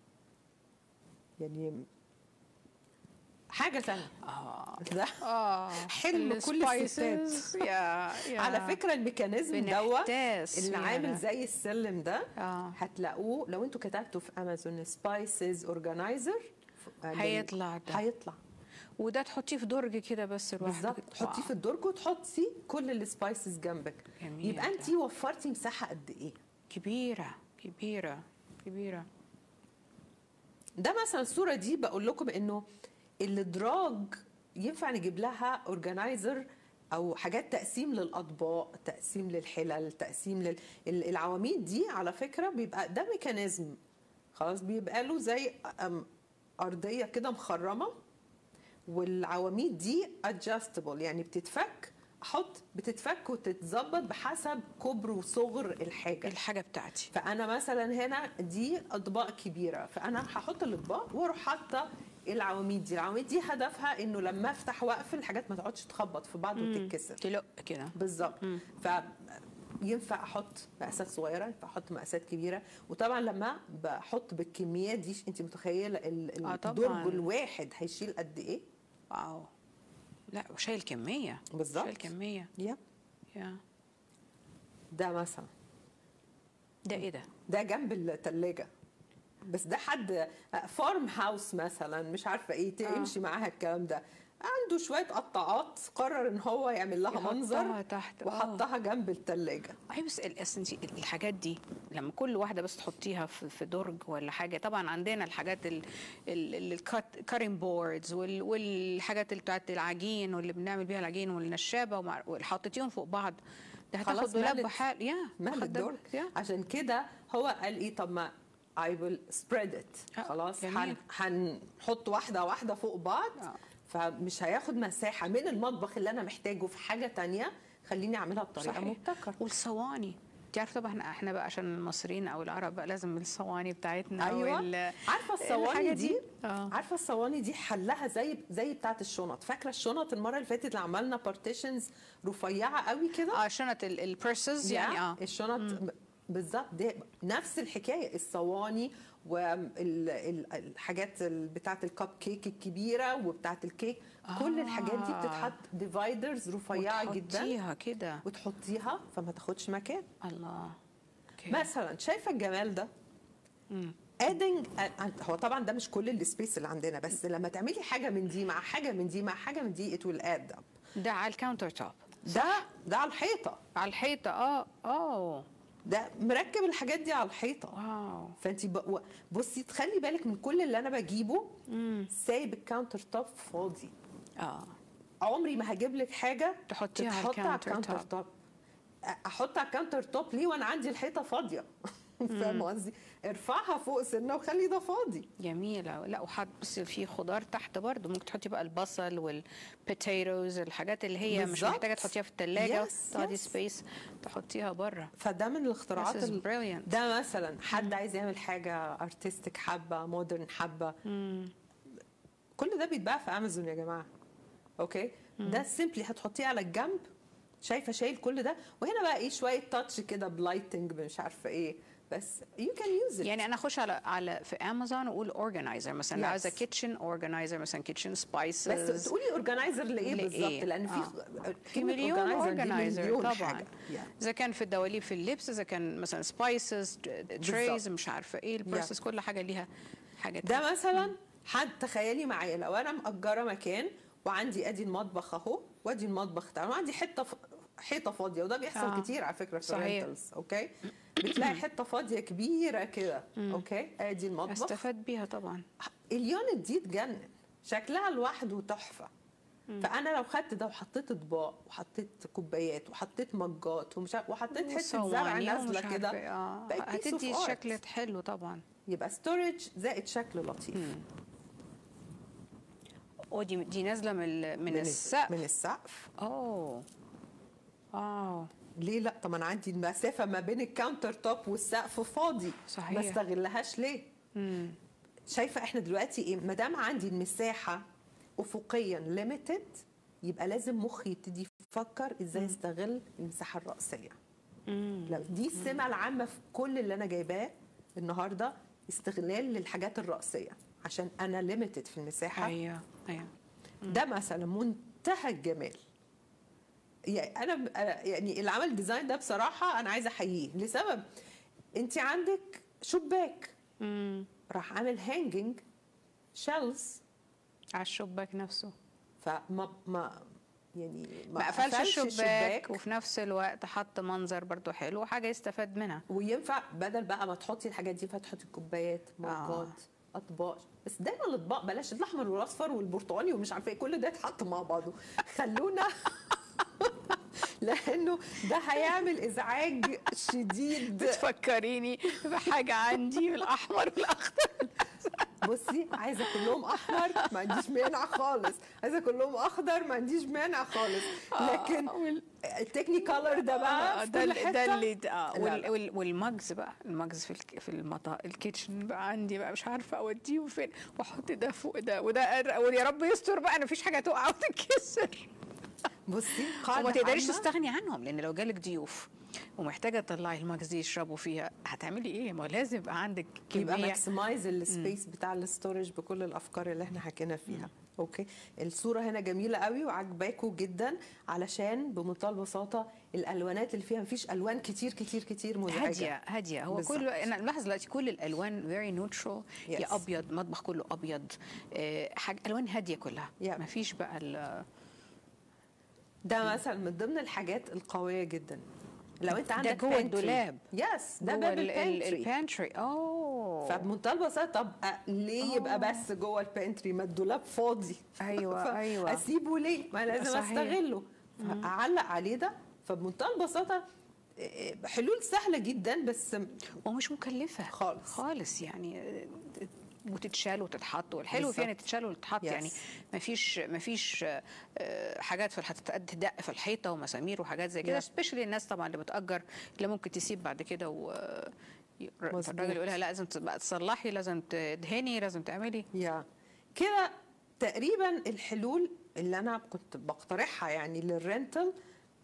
يعني حاجه ثانيه. ده حلم كل الستات. على فكره الميكانيزم دوت اللي عامل زي السلم ده هتلاقوه لو انتوا كتبتوا في امازون سبايسز اورجانيزر هيطلع. وده تحطيه في درج كده بس لوحده. بالظبط. تحطيه في الدرج وتحطي كل السبايسز جنبك. يبقى انت وفرتي مساحه قد ايه؟ كبيره كبيره كبيره. ده مثلا الصوره دي بقول لكم انه الادراج ينفع نجيب لها اورجانيزر او حاجات تقسيم للاطباق، تقسيم للحلل، تقسيم العواميد دي. على فكره بيبقى ده ميكانيزم خلاص، بيبقى له زي ارضيه كده مخرمه، والعواميد دي ادجستبل يعني بتتفك احط بتتفك وتتظبط بحسب كبر وصغر الحاجه بتاعتي. فانا مثلا هنا دي اطباق كبيره، فانا هحط الاطباق واروح حاطه العواميد دي. العواميد دي هدفها انه لما افتح واقفل الحاجات ما تقعدش تخبط في بعض وتتكسر تلق كده بالظبط. ينفع احط مقاسات صغيره، ينفع احط مقاسات كبيره. وطبعا لما بحط بالكميات دي انت متخيله الدرج الواحد هيشيل قد ايه؟ واو، لا وشايل كميه بالظبط، شايل كميه. يا ده مثلا ده ايه ده؟ ده جنب الثلاجه، بس ده حد فارم هاوس مثلا مش عارفه ايه تمشي معاها الكلام ده، عنده شويه قطاعات قرر ان هو يعمل لها منظر تحت وحطها جنب الثلاجه. اي بس الحاجات دي لما كل واحده بس تحطيها في درج ولا حاجه، طبعا عندنا الحاجات الكارين بوردز والحاجات اللي بتاعت العجين واللي بنعمل بيها العجين والنشابه وحطيتيهم فوق بعض، ده هتاخد دولاب بحال مال الدرج. عشان كده هو قال ايه، طب ما I will spread it. خلاص هنحط واحده واحده فوق بعض فمش هياخد مساحه من المطبخ اللي انا محتاجه في حاجه تانية، خليني اعملها بطريقه مبتكره. والصواني تعرف طبعا احنا بقى عشان المصريين او العرب بقى لازم الصواني بتاعتنا. ايوه عارفه الصواني دي عارفه الصواني دي حلها زي بتاعه الشنط. فاكره الشنط المره اللي فاتت اللي عملنا بارتيشنز رفيعه قوي كده؟ شنط البيرسز يعني الشنط بالظبط. دي نفس الحكايه، الصواني والحاجات بتاعه الكب كيك الكبيره وبتاعه الكيك كل الحاجات دي بتتحط ديفايدرز رفيعه جدا وتحطيها كده وتحطيها فما تاخدش مكان. الله. مثلا شايفه الجمال ده؟ ادنج هو طبعا ده مش كل السبيس اللي عندنا، بس لما تعملي حاجه من دي مع حاجه من دي مع حاجه من دي ات ويل اد اب. ده على الكاونتر توب، ده على الحيطه. على الحيطه ده مركب الحاجات دي على الحيطه. واو. فانت بصي تخلي بالك من كل اللي انا بجيبه سايب الكاونتر توب فاضي. عمري ما هجيب لك حاجه تحطيها على الكاونتر توب. احط على الكاونتر توب ليه وانا عندي الحيطه فاضيه؟ فاهمه قصدي؟ ارفعها فوق سنه وخلي ده فاضي. جميله. لا وحط بس في خضار تحت برضه، ممكن تحطي بقى البصل والبوتيتوز، الحاجات اللي هي مش محتاجه تحطيها في الثلاجه تقعدي سبيس تحطيها بره. فده من الاختراعات ده مثلا حد عايز يعمل حاجه ارتستيك حبه، مودرن حبه، كل ده بيتباع في امازون يا جماعه. اوكي ده سيمبلي هتحطيه على الجنب، شايفه شايل كل ده. وهنا بقى ايه شويه تاتش كده بلايتنج مش عارفه ايه، بس يو كان يوز ات. يعني انا اخش على في امازون واقول اورجنايزر مثلا، عايزه كيتشن اورجنايزر مثلا، كيتشن سبايسز. بس تقولي اورجنايزر لايه بالظبط؟ لان في مليون اورجنايزر طبعا. اذا كان في الدواليب في اللبس، اذا كان مثلا سبايسز تريز مش عارفه ايه البرسز، كل حاجه ليها حاجه. ده مثلا حد تخيلي معايا لو انا مأجره مكان وعندي ادي المطبخ اهو وادي المطبخ بتاعي وعندي حيطه فاضيه، وده بيحصل كتير على فكره في الرينتلز. اوكي بتلاقي حته فاضيه كبيره كده. اوكي ادي المطبخ استفاد بيها طبعا. اليونت دي تجنن، شكلها لوحده تحفه. فانا لو خدت ده وحطيت اطباق وحطيت كوبايات وحطيت مجات وحطيت حته زرع نازله كده هتدي شكل حلو طبعا. يبقى ستورج زائد شكل لطيف. دي نازله من السقف. من السقف. ليه لا؟ طب انا عندي المسافه ما بين الكاونتر توب والسقف فاضي، صحيح، ما استغلهاش ليه؟ شايفه احنا دلوقتي ايه؟ ما دام عندي المساحه افقيا ليميتد، يبقى لازم مخي يبتدي يفكر ازاي استغل المساحه الرئيسيه. لو دي السمه العامه في كل اللي انا جايباه النهارده، استغلال للحاجات الرئيسيه عشان انا ليميتد في المساحه. ايوه. ده مثلا منتهى الجمال. يعني انا يعني اللي عمل الديزاين ده بصراحه انا عايزه احييه لسبب. انت عندك شباك راح عامل هانجنج شيلز على الشباك نفسه، فما ما قفلش الشباك وفي نفس الوقت حط منظر برضو حلو وحاجه يستفاد منها. وينفع بدل بقى ما تحطي الحاجات دي فتحطي الكوبايات، مجات، اطباق. بس دايما الاطباق بلاش الاحمر والاصفر والبرتقالي ومش عارفه ايه، كل ده يتحط مع بعضه. خلونا لانه ده هيعمل ازعاج شديد. بتفكريني بحاجه عندي بالاحمر والاخضر. بصي عايزه كلهم احمر ما عنديش مانع خالص، عايزه كلهم اخضر ما عنديش مانع خالص، لكن التكني كولر ده بقى في كل حته. ده اللي لا. والمجز بقى، المجز في الكيتشن بقى عندي بقى مش عارفه اوديه فين واحط ده فوق ده وده، ويا رب يستر بقى انا مفيش حاجه تقع وتتكسر. بصي وما تقدريش تستغني عنهم، لان لو جالك ضيوف ومحتاجه تطلعي المجز دي يشربوا فيها هتعملي ايه؟ ما لازم يبقى عندك يبقى كميه. ماكسمايز السبيس بتاع الاستورج بكل الافكار اللي احنا حكينا فيها. اوكي، الصوره هنا جميله قوي وعجباكوا جدا، علشان بمنتهى البساطه الالوانات اللي فيها مفيش الوان كتير كتير كتير مزعجه، هاديه هاديه. هو بالزبط. كله انا ملاحظ دلوقتي كل الالوان فيري نوترال، يا ابيض، مطبخ كله ابيض، حاجه الوان هاديه كلها، مفيش بقى ده مثلا من ضمن الحاجات القويه جدا. لو انت عندك ده جوه الدولاب، يس ده باب البانتري. فبمنتهى البساطه، طب ليه يبقى بس جوه البانتري ما الدولاب فاضي؟ ايوه اسيبه ليه؟ ما لازم استغله، اعلق عليه ده. فبمنتهى البساطه حلول سهله جدا بس ومش مكلفه خالص يعني، وتتشال وتتحط، والحلو فيها ان تتشال وتتحط، يعني مفيش حاجات في تدق في الحيطه ومسامير وحاجات زي كده، سبيشالي الناس طبعا اللي بتأجر اللي ممكن تسيب بعد كده الراجل يقولها لا لازم تبقى تصلحي، لازم تدهني، لازم تعملي كده. تقريبا الحلول اللي انا كنت بقترحها يعني للرنتل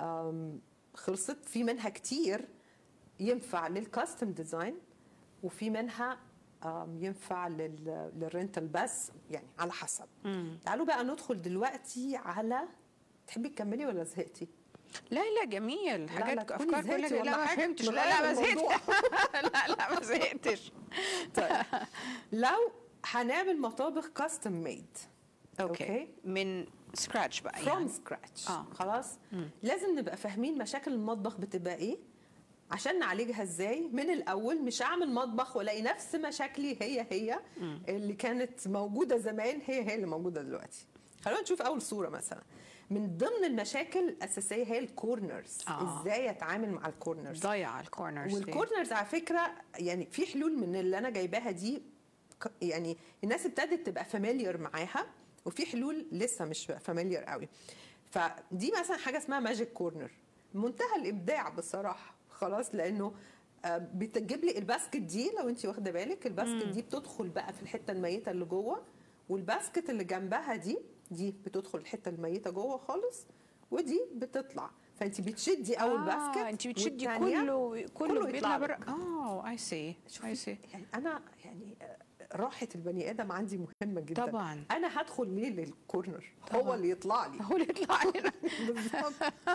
خلصت. في منها كتير ينفع للكاستم ديزاين، وفي منها ينفع للرنتل بس، يعني على حسب. تعالوا بقى ندخل دلوقتي على، تحبي تكملي ولا زهقتي؟ لا جميل، حاجات افكار كلها. لا ما فهمتش، لا ما زهقتش. لا ما زهقتش. طيب لو هنعمل مطابخ كاستم ميد، اوكي، من سكراتش بقى، فروم سكراتش، خلاص. لازم نبقى فاهمين مشاكل المطبخ بتبقى ايه عشان نعالجها ازاي من الاول. مش اعمل مطبخ والاقي نفس مشاكلي هي اللي كانت موجوده زمان هي اللي موجوده دلوقتي. خلونا نشوف اول صوره مثلا. من ضمن المشاكل الاساسيه هي الكورنرز. ازاي اتعامل مع الكورنرز؟ ضيع الكورنرز. والكورنرز على فكره يعني في حلول من اللي انا جايباها دي، يعني الناس ابتدت تبقى فاميليار معاها، وفي حلول لسه مش فاميليار قوي. فدي مثلا حاجه اسمها ماجيك كورنر، منتهى الابداع بصراحه، خلاص. لانه بتجيب لي الباسكت دي، لو انت واخده بالك الباسكت دي بتدخل بقى في الحته الميته اللي جوه، والباسكت اللي جنبها دي بتدخل الحته الميته جوه خالص، ودي بتطلع. فانت بتشدي اول باسكت، انت بتشدي كله بيطلع بره. اي سي يعني انا يعني راحه البني ادم عندي مهمه جدا طبعا. انا هدخل ليه للكورنر؟ هو اللي يطلع لي، هو اللي يطلع لي. بالظبط.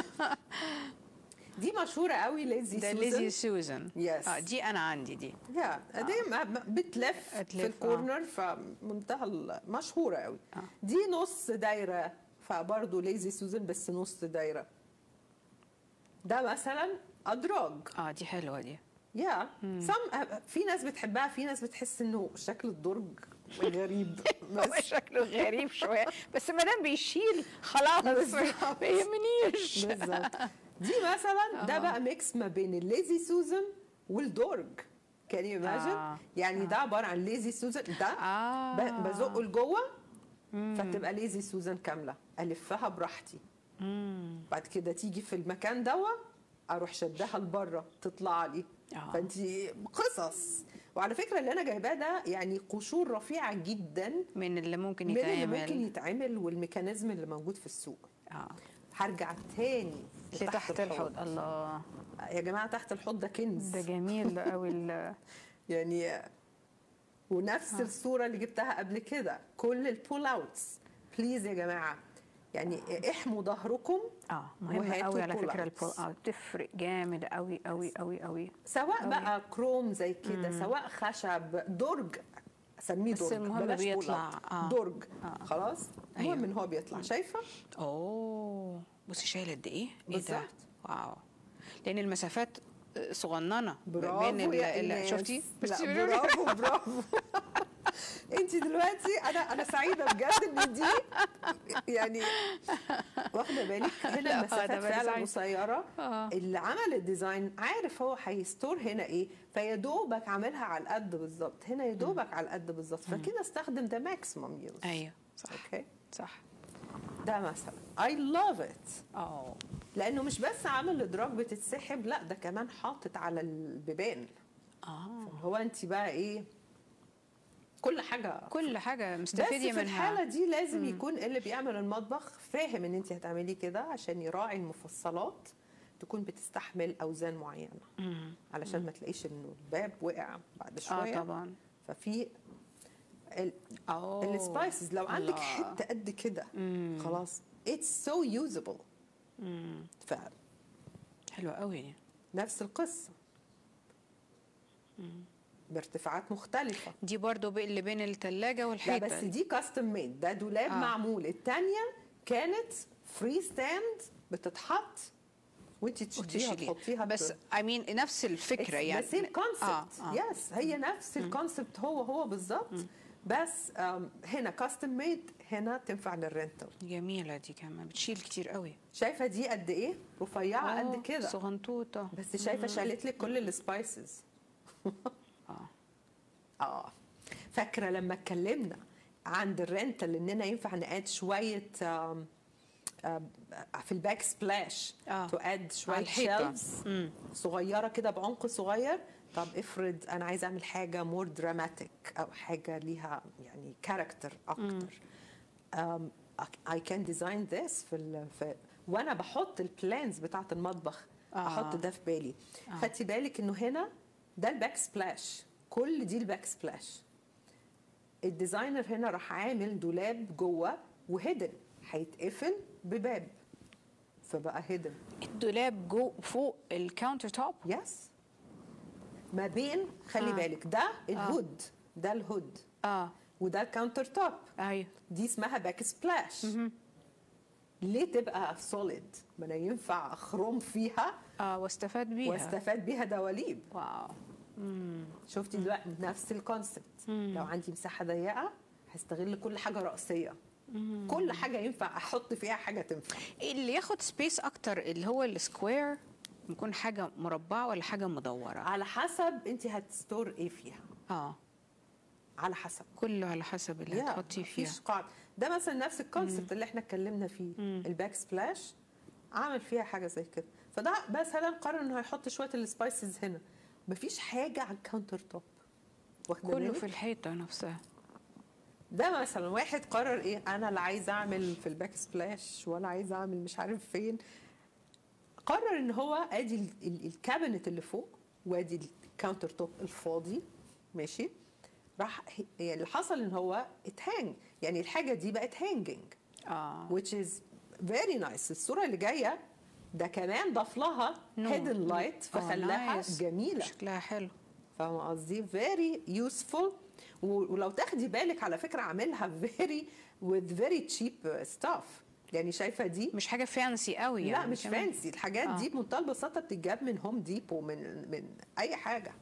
دي مشهوره قوي، ليزي سوزان. يس. دي انا عندي دي. دي بتلف في الكورنر، فمنتهى مشهوره قوي. دي نص دايره، فبرضه ليزي سوزان بس نص دايره. ده مثلا ادراج. دي حلوه دي. في ناس بتحبها، في ناس بتحس انه شكل الدرج غريب. هو شكله غريب شويه، بس ما دام بيشيل خلاص ما يهمنيش. بالظبط. دي مثلا ده بقى ميكس ما بين الليزي سوزان والدرج. كان يماجن يعني ده عباره عن ليزي سوزان، ده بزقه لجوه فتبقى ليزي سوزان كامله، الفها براحتي. بعد كده تيجي في المكان اروح شدها لبره تطلع لي. فانت قصص. وعلى فكره اللي انا جايباه ده يعني قشور رفيعه جدا من اللي ممكن يتعمل والميكانيزم اللي موجود في السوق. هرجع تاني لتحت الحوض. الله يا جماعه، تحت الحوض ده كنز، ده جميل ده قوي. يعني ونفس الصوره اللي جبتها قبل كده، كل البول اوتس بليز يا جماعه، يعني احموا ظهركم. مهم قوي على فكره البول اوت، تفرق جامد قوي قوي قوي قوي، سواء بقى كروم زي كده، سواء خشب، درج، اسميه درج، المهم بيطلع درج. خلاص، المهم ان هو بيطلع. شايفه؟ بصي شايل قد ايه؟ بالظبط. واو، لان المسافات صغننه بين شفتي؟ برافو. انت دلوقتي انا سعيده بجد ان دي يعني واخده بالك هنا المسافات ده فعلا بس قصيره. اللي عمل الديزاين عارف هو هيستور هنا ايه، فيا دوبك عاملها على القد بالظبط، هنا يا دوبك على القد بالظبط، فكده استخدم ده ماكسيمم يوز. ايوه صح. اوكي صح. ده مثلا I love it اه لانه مش بس عامل الادراج بتتسحب، لا ده كمان حاطط على البيبان. هو انت بقى ايه، كل حاجه مستفيدة بس في منها. الحاله دي لازم يكون اللي بيعمل المطبخ فاهم ان انت هتعملي كده عشان يراعي المفصلات تكون بتستحمل اوزان معينه، علشان ما تلاقيش انه الباب وقع بعد شويه. طبعا. ففي السبايسز لو عندك حته قد كده خلاص اتس سو يوزبل. ف حلوه قوي. نفس القصه بارتفاعات مختلفه. دي برضو اللي بين الثلاجه لا والحيطه. بس دي كاستم ميد، ده دولاب معمول. الثانيه كانت فري ستاند بتتحط وانت تشيليها تحطيها بس نفس الفكره يعني. سيم كونسبت. يس هي نفس الكونسبت هو بالظبط. بس هنا كاستم ميد، هنا تنفع للرنتل. جميله دي كمان بتشيل كتير قوي. شايفه دي قد ايه رفيعه قد كده صغنطوطه، بس شايفه شالت لك كل السبايسز. فاكره لما اتكلمنا عند الرنتل اننا ينفع نقاد شويه في الباك سبلاش تو اد شويه شيلفز صغيره كده بعمق صغير. طب افرض انا عايزه اعمل حاجه مور دراماتيك او حاجه ليها يعني كاركتر اكتر. I can design this في وانا بحط البلانز بتاعه المطبخ احط ده في بالي. خدتي بالك انه هنا ده الباك سبلاش، كل دي الباك سبلاش. الديزاينر هنا راح عامل دولاب جوه وهيدن، هيتقفل بباب فبقى هيدن. الدولاب جو فوق الكاونتر توب. يس ما بين خلي بالك ده الهود، ده الهود وده الكاونتر توب. ايوه دي اسمها باك سبلاش. ليه تبقى سوليد؟ ما انا ينفع اخرم فيها واستفاد بيها دواليب. واو. شفتي دلوقتي نفس الكونسبت. لو عندي مساحه ضيقه هستغل كل حاجه رأسيه. كل حاجه ينفع احط فيها حاجه تنفع. اللي ياخد سبيس اكتر اللي هو السكوير، يكون حاجه مربعه ولا حاجه مدوره؟ على حسب انت هتستور ايه فيها. على حسب، كله على حسب اللي هتحطيه فيها. مفيش قاعده. ده مثلا نفس الكونسبت اللي احنا اتكلمنا فيه. الباك سبلاش عامل فيها حاجه زي كده. فده مثلا قرر انه هيحط شويه السبايسز هنا، مفيش حاجه على الكاونتر توب، كله في الحيطه نفسها. ده مثلا واحد قرر ايه، انا لا عايز اعمل في الباك سبلاش ولا عايز اعمل مش عارف فين. قرر ان هو ادي الكابينت اللي فوق وادي الكاونتر توب الفاضي ماشي. راح يعني اللي حصل ان هو اتهانج، يعني الحاجه دي بقت هانجنج which is very nice. الصوره اللي جايه ده كمان ضاف لها هيدن لايت فخلاها جميله، شكلها حلو. فاهمه قصدي؟ very useful. ولو تاخدي بالك على فكره عاملها with very cheap stuff. يعني شايفه دي مش حاجه فانسي قوي يعني. لا مش فانسي. الحاجات دي بمنتهى البساطه بتتجاب من هوم ديبو، من اي حاجه.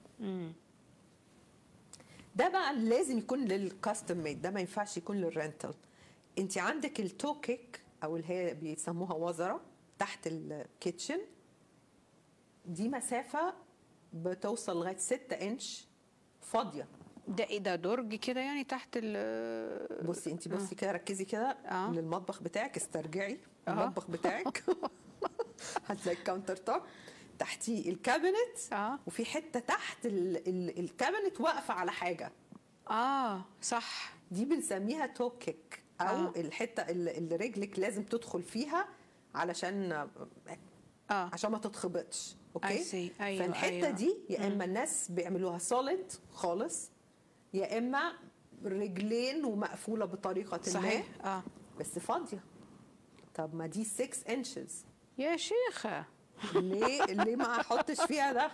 ده بقى لازم يكون للكاستم ميد، ده ما ينفعش يكون للرنتل. انت عندك التوكيك او اللي هي بيسموها وزره تحت الكيتشن، دي مسافه بتوصل لغايه 6 انش فاضيه. ده ايه ده، درج كده يعني تحت ال بصي انت بصي كده، ركزي كده للمطبخ بتاعك، استرجعي المطبخ بتاعك. هتلاقي الكاونتر توب تحتيه الكابينت وفي حته تحت الكابينت واقفه على حاجه. صح. دي بنسميها توكيك او الحته اللي رجلك لازم تدخل فيها علشان عشان ما تتخبطش. اوكي. أيوة. فالحته دي يا اما الناس بيعملوها سوليد خالص، يا اما رجلين ومقفوله بطريقه صحيح. ما بس فاضيه. طب ما دي 6 انشز يا شيخه. ليه ما احطش فيها ده؟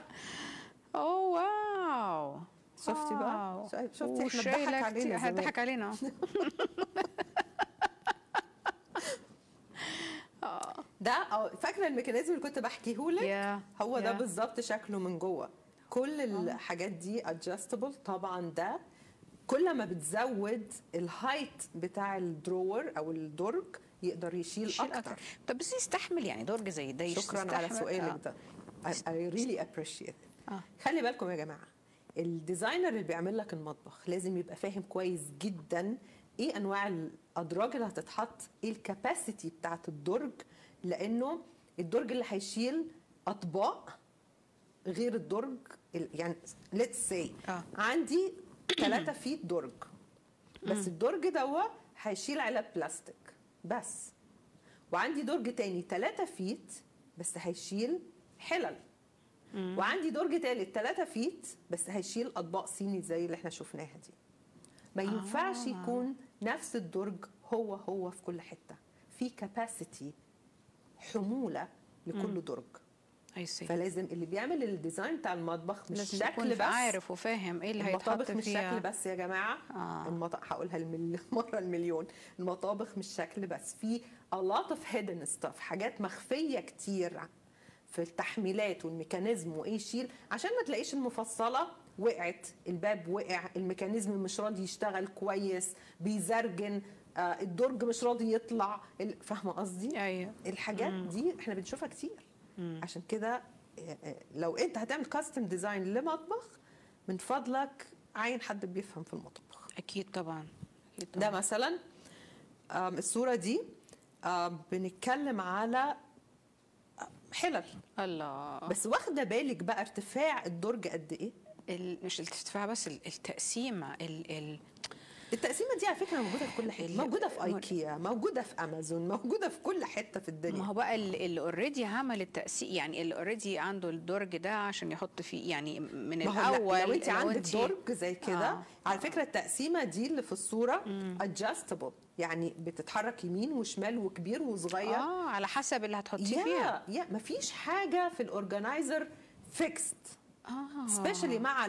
واو. شفتي بقى؟ شفتي احنا اتضحك علينا زمان. اتضحك علينا. ده فاكره الميكانيزم اللي كنت بحكيه لك؟ هو ده بالظبط شكله من جوه. كل الحاجات دي ادجستبل. طبعا ده كل ما بتزود الهايت بتاع الدرور او الدرج يقدر يشيل اكتر. طب بس يستحمل يعني درج زي ده؟ شكرا على سؤالك ده. I really appreciate it. خلي بالكم يا جماعه، الديزاينر اللي بيعمل لك المطبخ لازم يبقى فاهم كويس جدا ايه انواع الادراج اللي هتتحط، ايه الكاباسيتي بتاعت الدرج، لانه الدرج اللي هيشيل اطباق غير الدرج يعني let's say عندي 3 فيت درج، بس الدرج ده هيشيل علب بلاستيك بس، وعندي درج تاني 3 فيت بس هيشيل حلل، وعندي درج تالت 3 فيت بس هيشيل اطباق صيني زي اللي احنا شفناها دي. ما ينفعش يكون نفس الدرج هو في كل حته، في كاباسيتي حموله لكل درج. فلازم اللي بيعمل الديزاين بتاع المطبخ مش شكل بس، عارف وفاهم ايه اللي هيتحط المطابخ فيها. مش شكل بس يا جماعه. هقولها مره المليون، المطابخ مش شكل بس، في a lot of hidden stuff، حاجات مخفيه كتير في التحميلات والميكانيزم وايه يشيل، عشان ما تلاقيش المفصله وقعت، الباب وقع، الميكانيزم مش راضي يشتغل كويس، بيزرجن، الدرج مش راضي يطلع. فاهمه قصدي؟ ايوه. الحاجات دي احنا بنشوفها كتير. عشان كده لو انت هتعمل كاستم ديزاين لمطبخ، من فضلك عين حد بيفهم في المطبخ. اكيد طبعا. أكيد طبعا. ده مثلا الصوره دي بنتكلم على حلل. الله. بس واخده بالك بقى ارتفاع الدرج قد ايه؟ مش الارتفاع بس، التقسيمه التقسيمه دي على فكره موجوده في كل حته، موجوده في ايكيا، موجوده في امازون، موجوده في كل حته في الدنيا. ما هو بقى اللي اوريدي عمل التقسيم، يعني اللي اوريدي عنده الدرج ده عشان يحط فيه يعني من الاول. لو انت عندك درج زي كده على فكره التقسيمه دي اللي في الصوره adjustable، يعني بتتحرك يمين وشمال وكبير وصغير على حسب اللي هتحطيه فيها. مفيش حاجه في الاورجنايزر فيكست، سبيشالي مع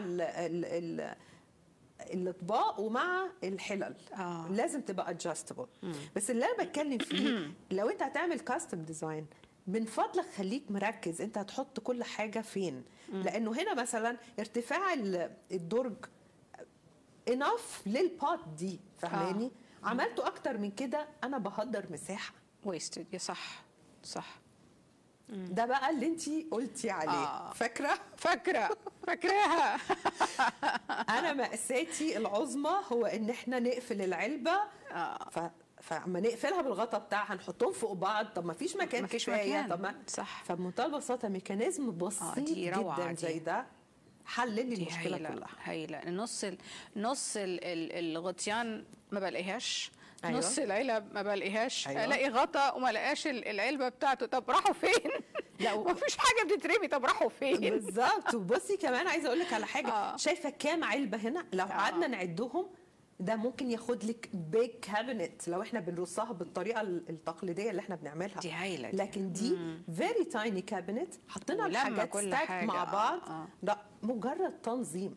الاطباق ومع الحلل. لازم تبقى adjustable. بس اللي انا بتكلم فيه لو انت هتعمل كاستم ديزاين، من فضلك خليك مركز انت هتحط كل حاجه فين. لانه هنا مثلا ارتفاع الدرج اناف للبوت دي، فاهماني؟ عملته اكتر من كده انا بهدر مساحه، ويستد. يا صح. ده بقى اللي انتي قلتي عليه. فاكراها. انا مأساتي العظمى هو ان احنا نقفل العلبه، فما نقفلها بالغطا بتاعها نحطهم فوق بعض، طب ما فيش مكان كفايه. طب ما صح. فبمنتهى البساطه ميكانيزم بسيط جدا زي ده حل لي المشكله كلها. هايله. نص الغطيان ما بلاقيهاش. أيوة. نص العلب ما بلاقيهاش. أيوة. الاقي غطا وما الاقيش العلبه بتاعته. طب راحوا فين؟ لا ما فيش حاجه بتترمي. طب راحوا فين؟ بالظبط. وبصي كمان عايزه اقول لك على حاجه. شايفه كام علبه هنا؟ لو قعدنا نعدهم ده ممكن ياخد لك بيج كابينت لو احنا بنرصها بالطريقه التقليديه اللي احنا بنعملها. دي هايله. لكن دي فيري تايني كابينت، حطينا الحاجات ستاك مع بعض. ده مجرد تنظيم.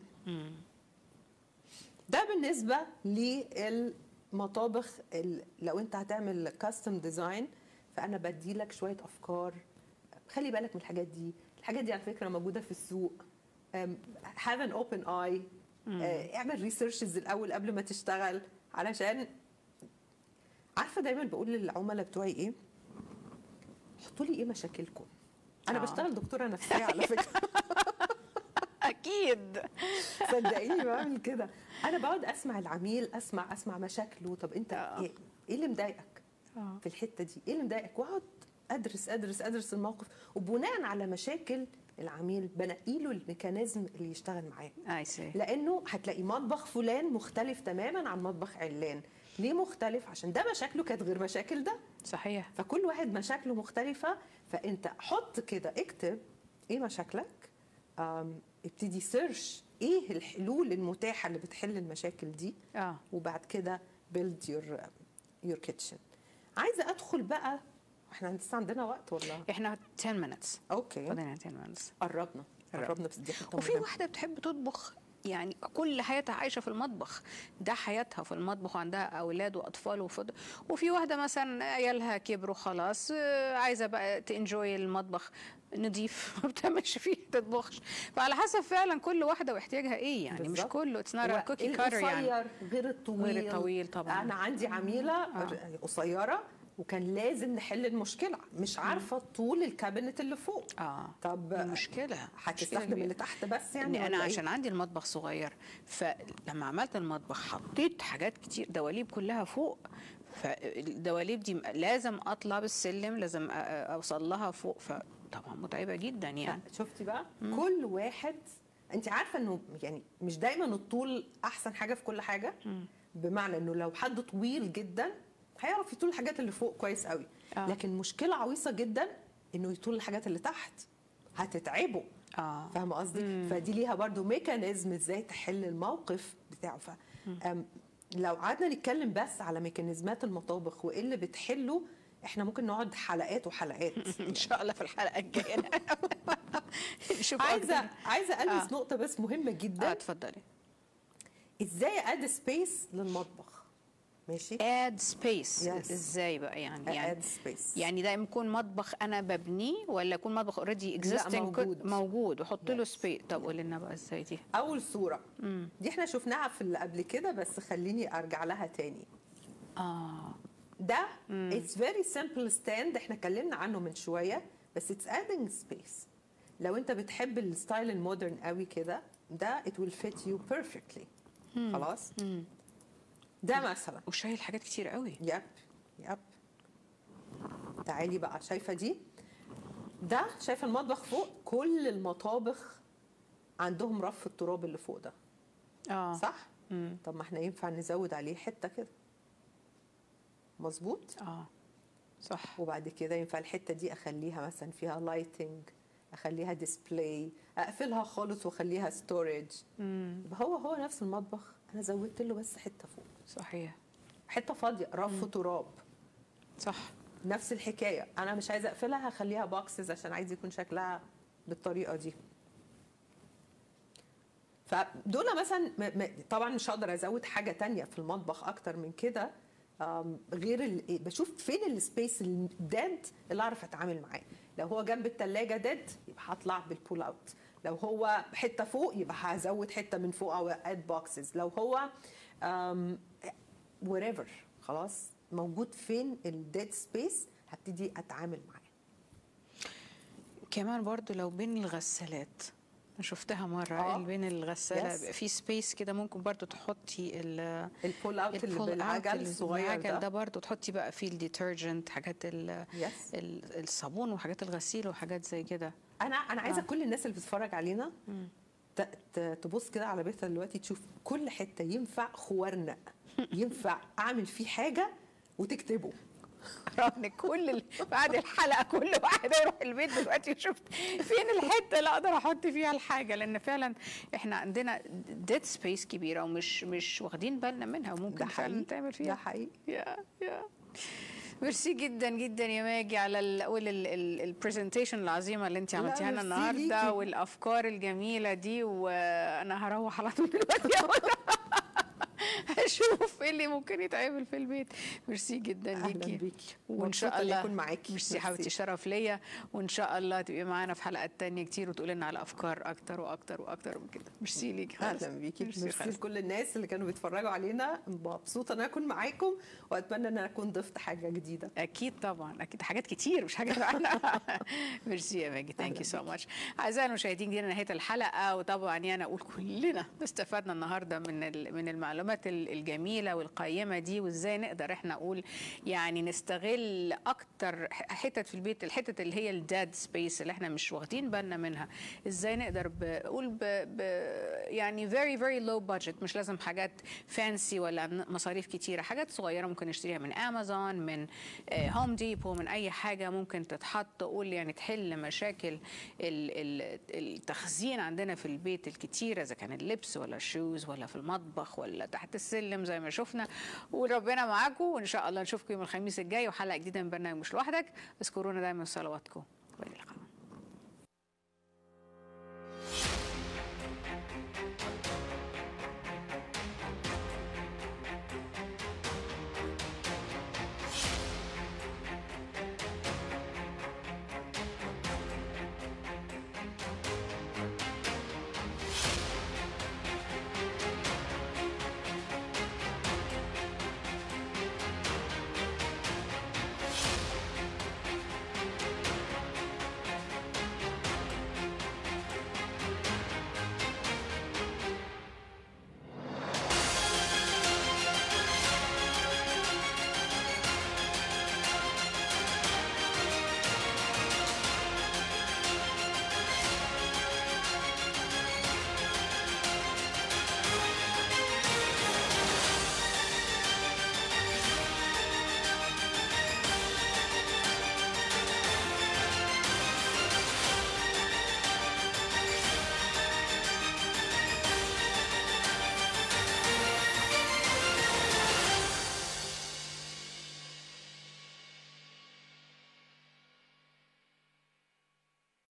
ده بالنسبه للمطابخ. لو انت هتعمل كاستم ديزاين فانا بدي لك شويه افكار، خلي بالك من الحاجات دي. الحاجات دي على فكره موجوده في السوق. have an open eye. اعمل ريسيرشز الاول قبل ما تشتغل، علشان عارفه دايما بقول للعملاء بتوعي ايه؟ حطوا لي ايه مشاكلكم. انا بشتغل دكتوره نفسيه على فكره. اكيد. صدقيني بعمل كده. انا بقعد اسمع العميل، اسمع مشاكله. طب انت ايه اللي مضايقك في الحته دي؟ ايه اللي مضايقك؟ واقعد ادرس الموقف، وبناء على مشاكل العميل بنقي له الميكانيزم اللي يشتغل معاه. لانه هتلاقي مطبخ فلان مختلف تماما عن مطبخ علان. ليه مختلف؟ عشان ده مشاكله كانت غير مشاكل ده. صحيح. فكل واحد مشاكله مختلفه. فانت حط كده، اكتب ايه مشاكلك، ابتدي سيرش ايه الحلول المتاحه اللي بتحل المشاكل دي. وبعد كده build your kitchen. عايزه ادخل بقى، احنا لسه عندنا وقت ولا؟ احنا 10 minutes. اوكي. فاضلنا 10 minutes. قربنا بس دي حته وفي واحده بتحب تطبخ يعني كل حياتها عايشه في المطبخ، ده حياتها في المطبخ، وعندها اولاد واطفال وفي واحده مثلا عيالها كبروا خلاص، عايزه بقى تنجوي المطبخ نضيف ما بتعملش فيه تطبخش. فعلى حسب فعلا كل واحده واحتياجها ايه، يعني مش بالظبط. كله اتس نوت كوكي كاتر يعني. القصير غير الطويل. غير الطويل طبعا. انا عندي عميله قصيره وكان لازم نحل المشكله، مش عارفه طول الكابينت اللي فوق. طب مشكله هتستخدم اللي تحت بس يعني؟ انا عشان عندي المطبخ صغير، فلما عملت المطبخ حطيت حاجات كتير، دواليب كلها فوق، فالدواليب دي لازم اطلع بالسلم، لازم اوصل لها فوق، فطبعا متعبه جدا يعني. شفتي بقى؟ كل واحد، انت عارفه انه يعني مش دايما الطول احسن حاجه في كل حاجه. بمعنى انه لو حد طويل جدا هيعرف يطول الحاجات اللي فوق كويس قوي. لكن مشكله عويصه جدا انه يطول الحاجات اللي تحت، هتتعبه. فاهمه قصدي؟ فدي ليها برضو ميكانيزم ازاي تحل الموقف بتاعه. لو قعدنا نتكلم بس على ميكانيزمات المطابخ وايه اللي بتحله، احنا ممكن نقعد حلقات وحلقات. ان شاء الله في الحلقه الجايه نشوف. عايزه البس نقطه بس مهمه جدا. اتفضلي. ازاي اد سبيس للمطبخ؟ ماشي. اد سبيس ازاي بقى يعني؟ اد سبيس يعني ده يكون مطبخ انا ببنيه، ولا يكون مطبخ اوريدي اكزيستنج موجود وحط له سبيس؟ طب قولي لنا بقى ازاي دي. اول صوره دي احنا شفناها في اللي قبل كده، بس خليني ارجع لها تاني. ده اتس فيري سمبل ستاند، احنا اتكلمنا عنه من شويه، بس اتس ادنج سبيس. لو انت بتحب الستايل المودرن قوي كده، ده it will fit you perfectly. خلاص. ده مثلا وشايل حاجات كتير قوي. يب. تعالي بقى، شايفه دي؟ ده شايفه المطبخ فوق؟ كل المطابخ عندهم رف التراب اللي فوق ده. صح؟ طب ما احنا ينفع نزود عليه حته كده، مظبوط؟ صح. وبعد كده ينفع الحته دي اخليها مثلا فيها لايتنج، اخليها ديسبلاي، اقفلها خالص واخليها ستورج. هو نفس المطبخ، انا زودت له بس حته فوق. صحيح. حته فاضيه، رف تراب. صح. نفس الحكايه، انا مش عايزه اقفلها، هخليها بوكسز عشان عايز يكون شكلها بالطريقه دي. فدول مثلا طبعا مش هقدر ازود حاجه تانية في المطبخ اكتر من كده، غير بشوف فين السبيس الديد اللي اعرف اتعامل معاه. لو هو جنب الثلاجه ديد يبقى هطلع بالبول اوت، لو هو حته فوق يبقى هزود حته من فوق او اد بوكسز، لو هو wherever خلاص موجود فين الديد سبيس هبتدي اتعامل معاه. كمان برضو لو بين الغسالات، شفتها مره بين الغساله بيبقى في سبيس كده، ممكن برضو تحطي البول اوت اللي بالعجل الصغير ده برضو تحطي بقى فيه الديترجنت، حاجات الصابون وحاجات الغسيل وحاجات زي كده. انا عايزه كل الناس اللي بتتفرج علينا تبص كده على بيتها دلوقتي، تشوف كل حته ينفع خوارنق ينفع اعمل فيه حاجه وتكتبه. رغم كل بعد الحلقه كل واحد يروح البيت دلوقتي يشوف فين الحته اللي اقدر احط فيها الحاجه، لان فعلا احنا عندنا ديد سبيس كبيره ومش واخدين بالنا منها، وممكن فعلا تعمل فيها. ده حقيقي. يا ميرسي جدا جدا يا ماجي على البرزنتيشن العظيمه اللي انت عملتيها لنا النهارده، والافكار الجميله دي، وانا هروح على طول دلوقتي اشوف ايه اللي ممكن يتعمل في البيت. ميرسي جدا ليكي، وان شاء الله اكون معاكي. ميرسي حبيبتي، شرف ليا، وان شاء الله تبقي معانا في حلقات تانية كتير وتقولي لنا على افكار اكتر واكتر واكتر من كده. ميرسي ليكي. اهلا بيكي. ميرسي لكل الناس اللي كانوا بيتفرجوا علينا، مبسوطه ان انا اكون معاكم، واتمنى ان انا اكون ضفت حاجه جديده. اكيد طبعا، اكيد حاجات كتير مش حاجه واحده. ميرسي يا ماجي، ثانك يو سو ماتش. اعزائي المشاهدين، دي نهايه الحلقه، وطبعا يعني اقول كلنا استفدنا النهارده من المعلومات الجميله والقيمه دي، وازاي نقدر احنا نقول يعني نستغل اكتر حتت في البيت، الحتت اللي هي الداد سبيس اللي احنا مش واخدين بالنا منها، ازاي نقدر بقول يعني very very low budget، مش لازم حاجات فانسي ولا مصاريف كتيره، حاجات صغيره ممكن نشتريها من امازون، من هوم ديبو، من اي حاجه ممكن تتحط، قول يعني تحل مشاكل التخزين عندنا في البيت الكتيره، اذا كان اللبس ولا الشوز ولا في المطبخ ولا تحت السلم زي ما شفنا. وربنا معاكم، وان شاء الله نشوفكم يوم الخميس الجاي وحلقه جديده من برنامج مش لوحدك. اذكرونا دايما في صلواتكم.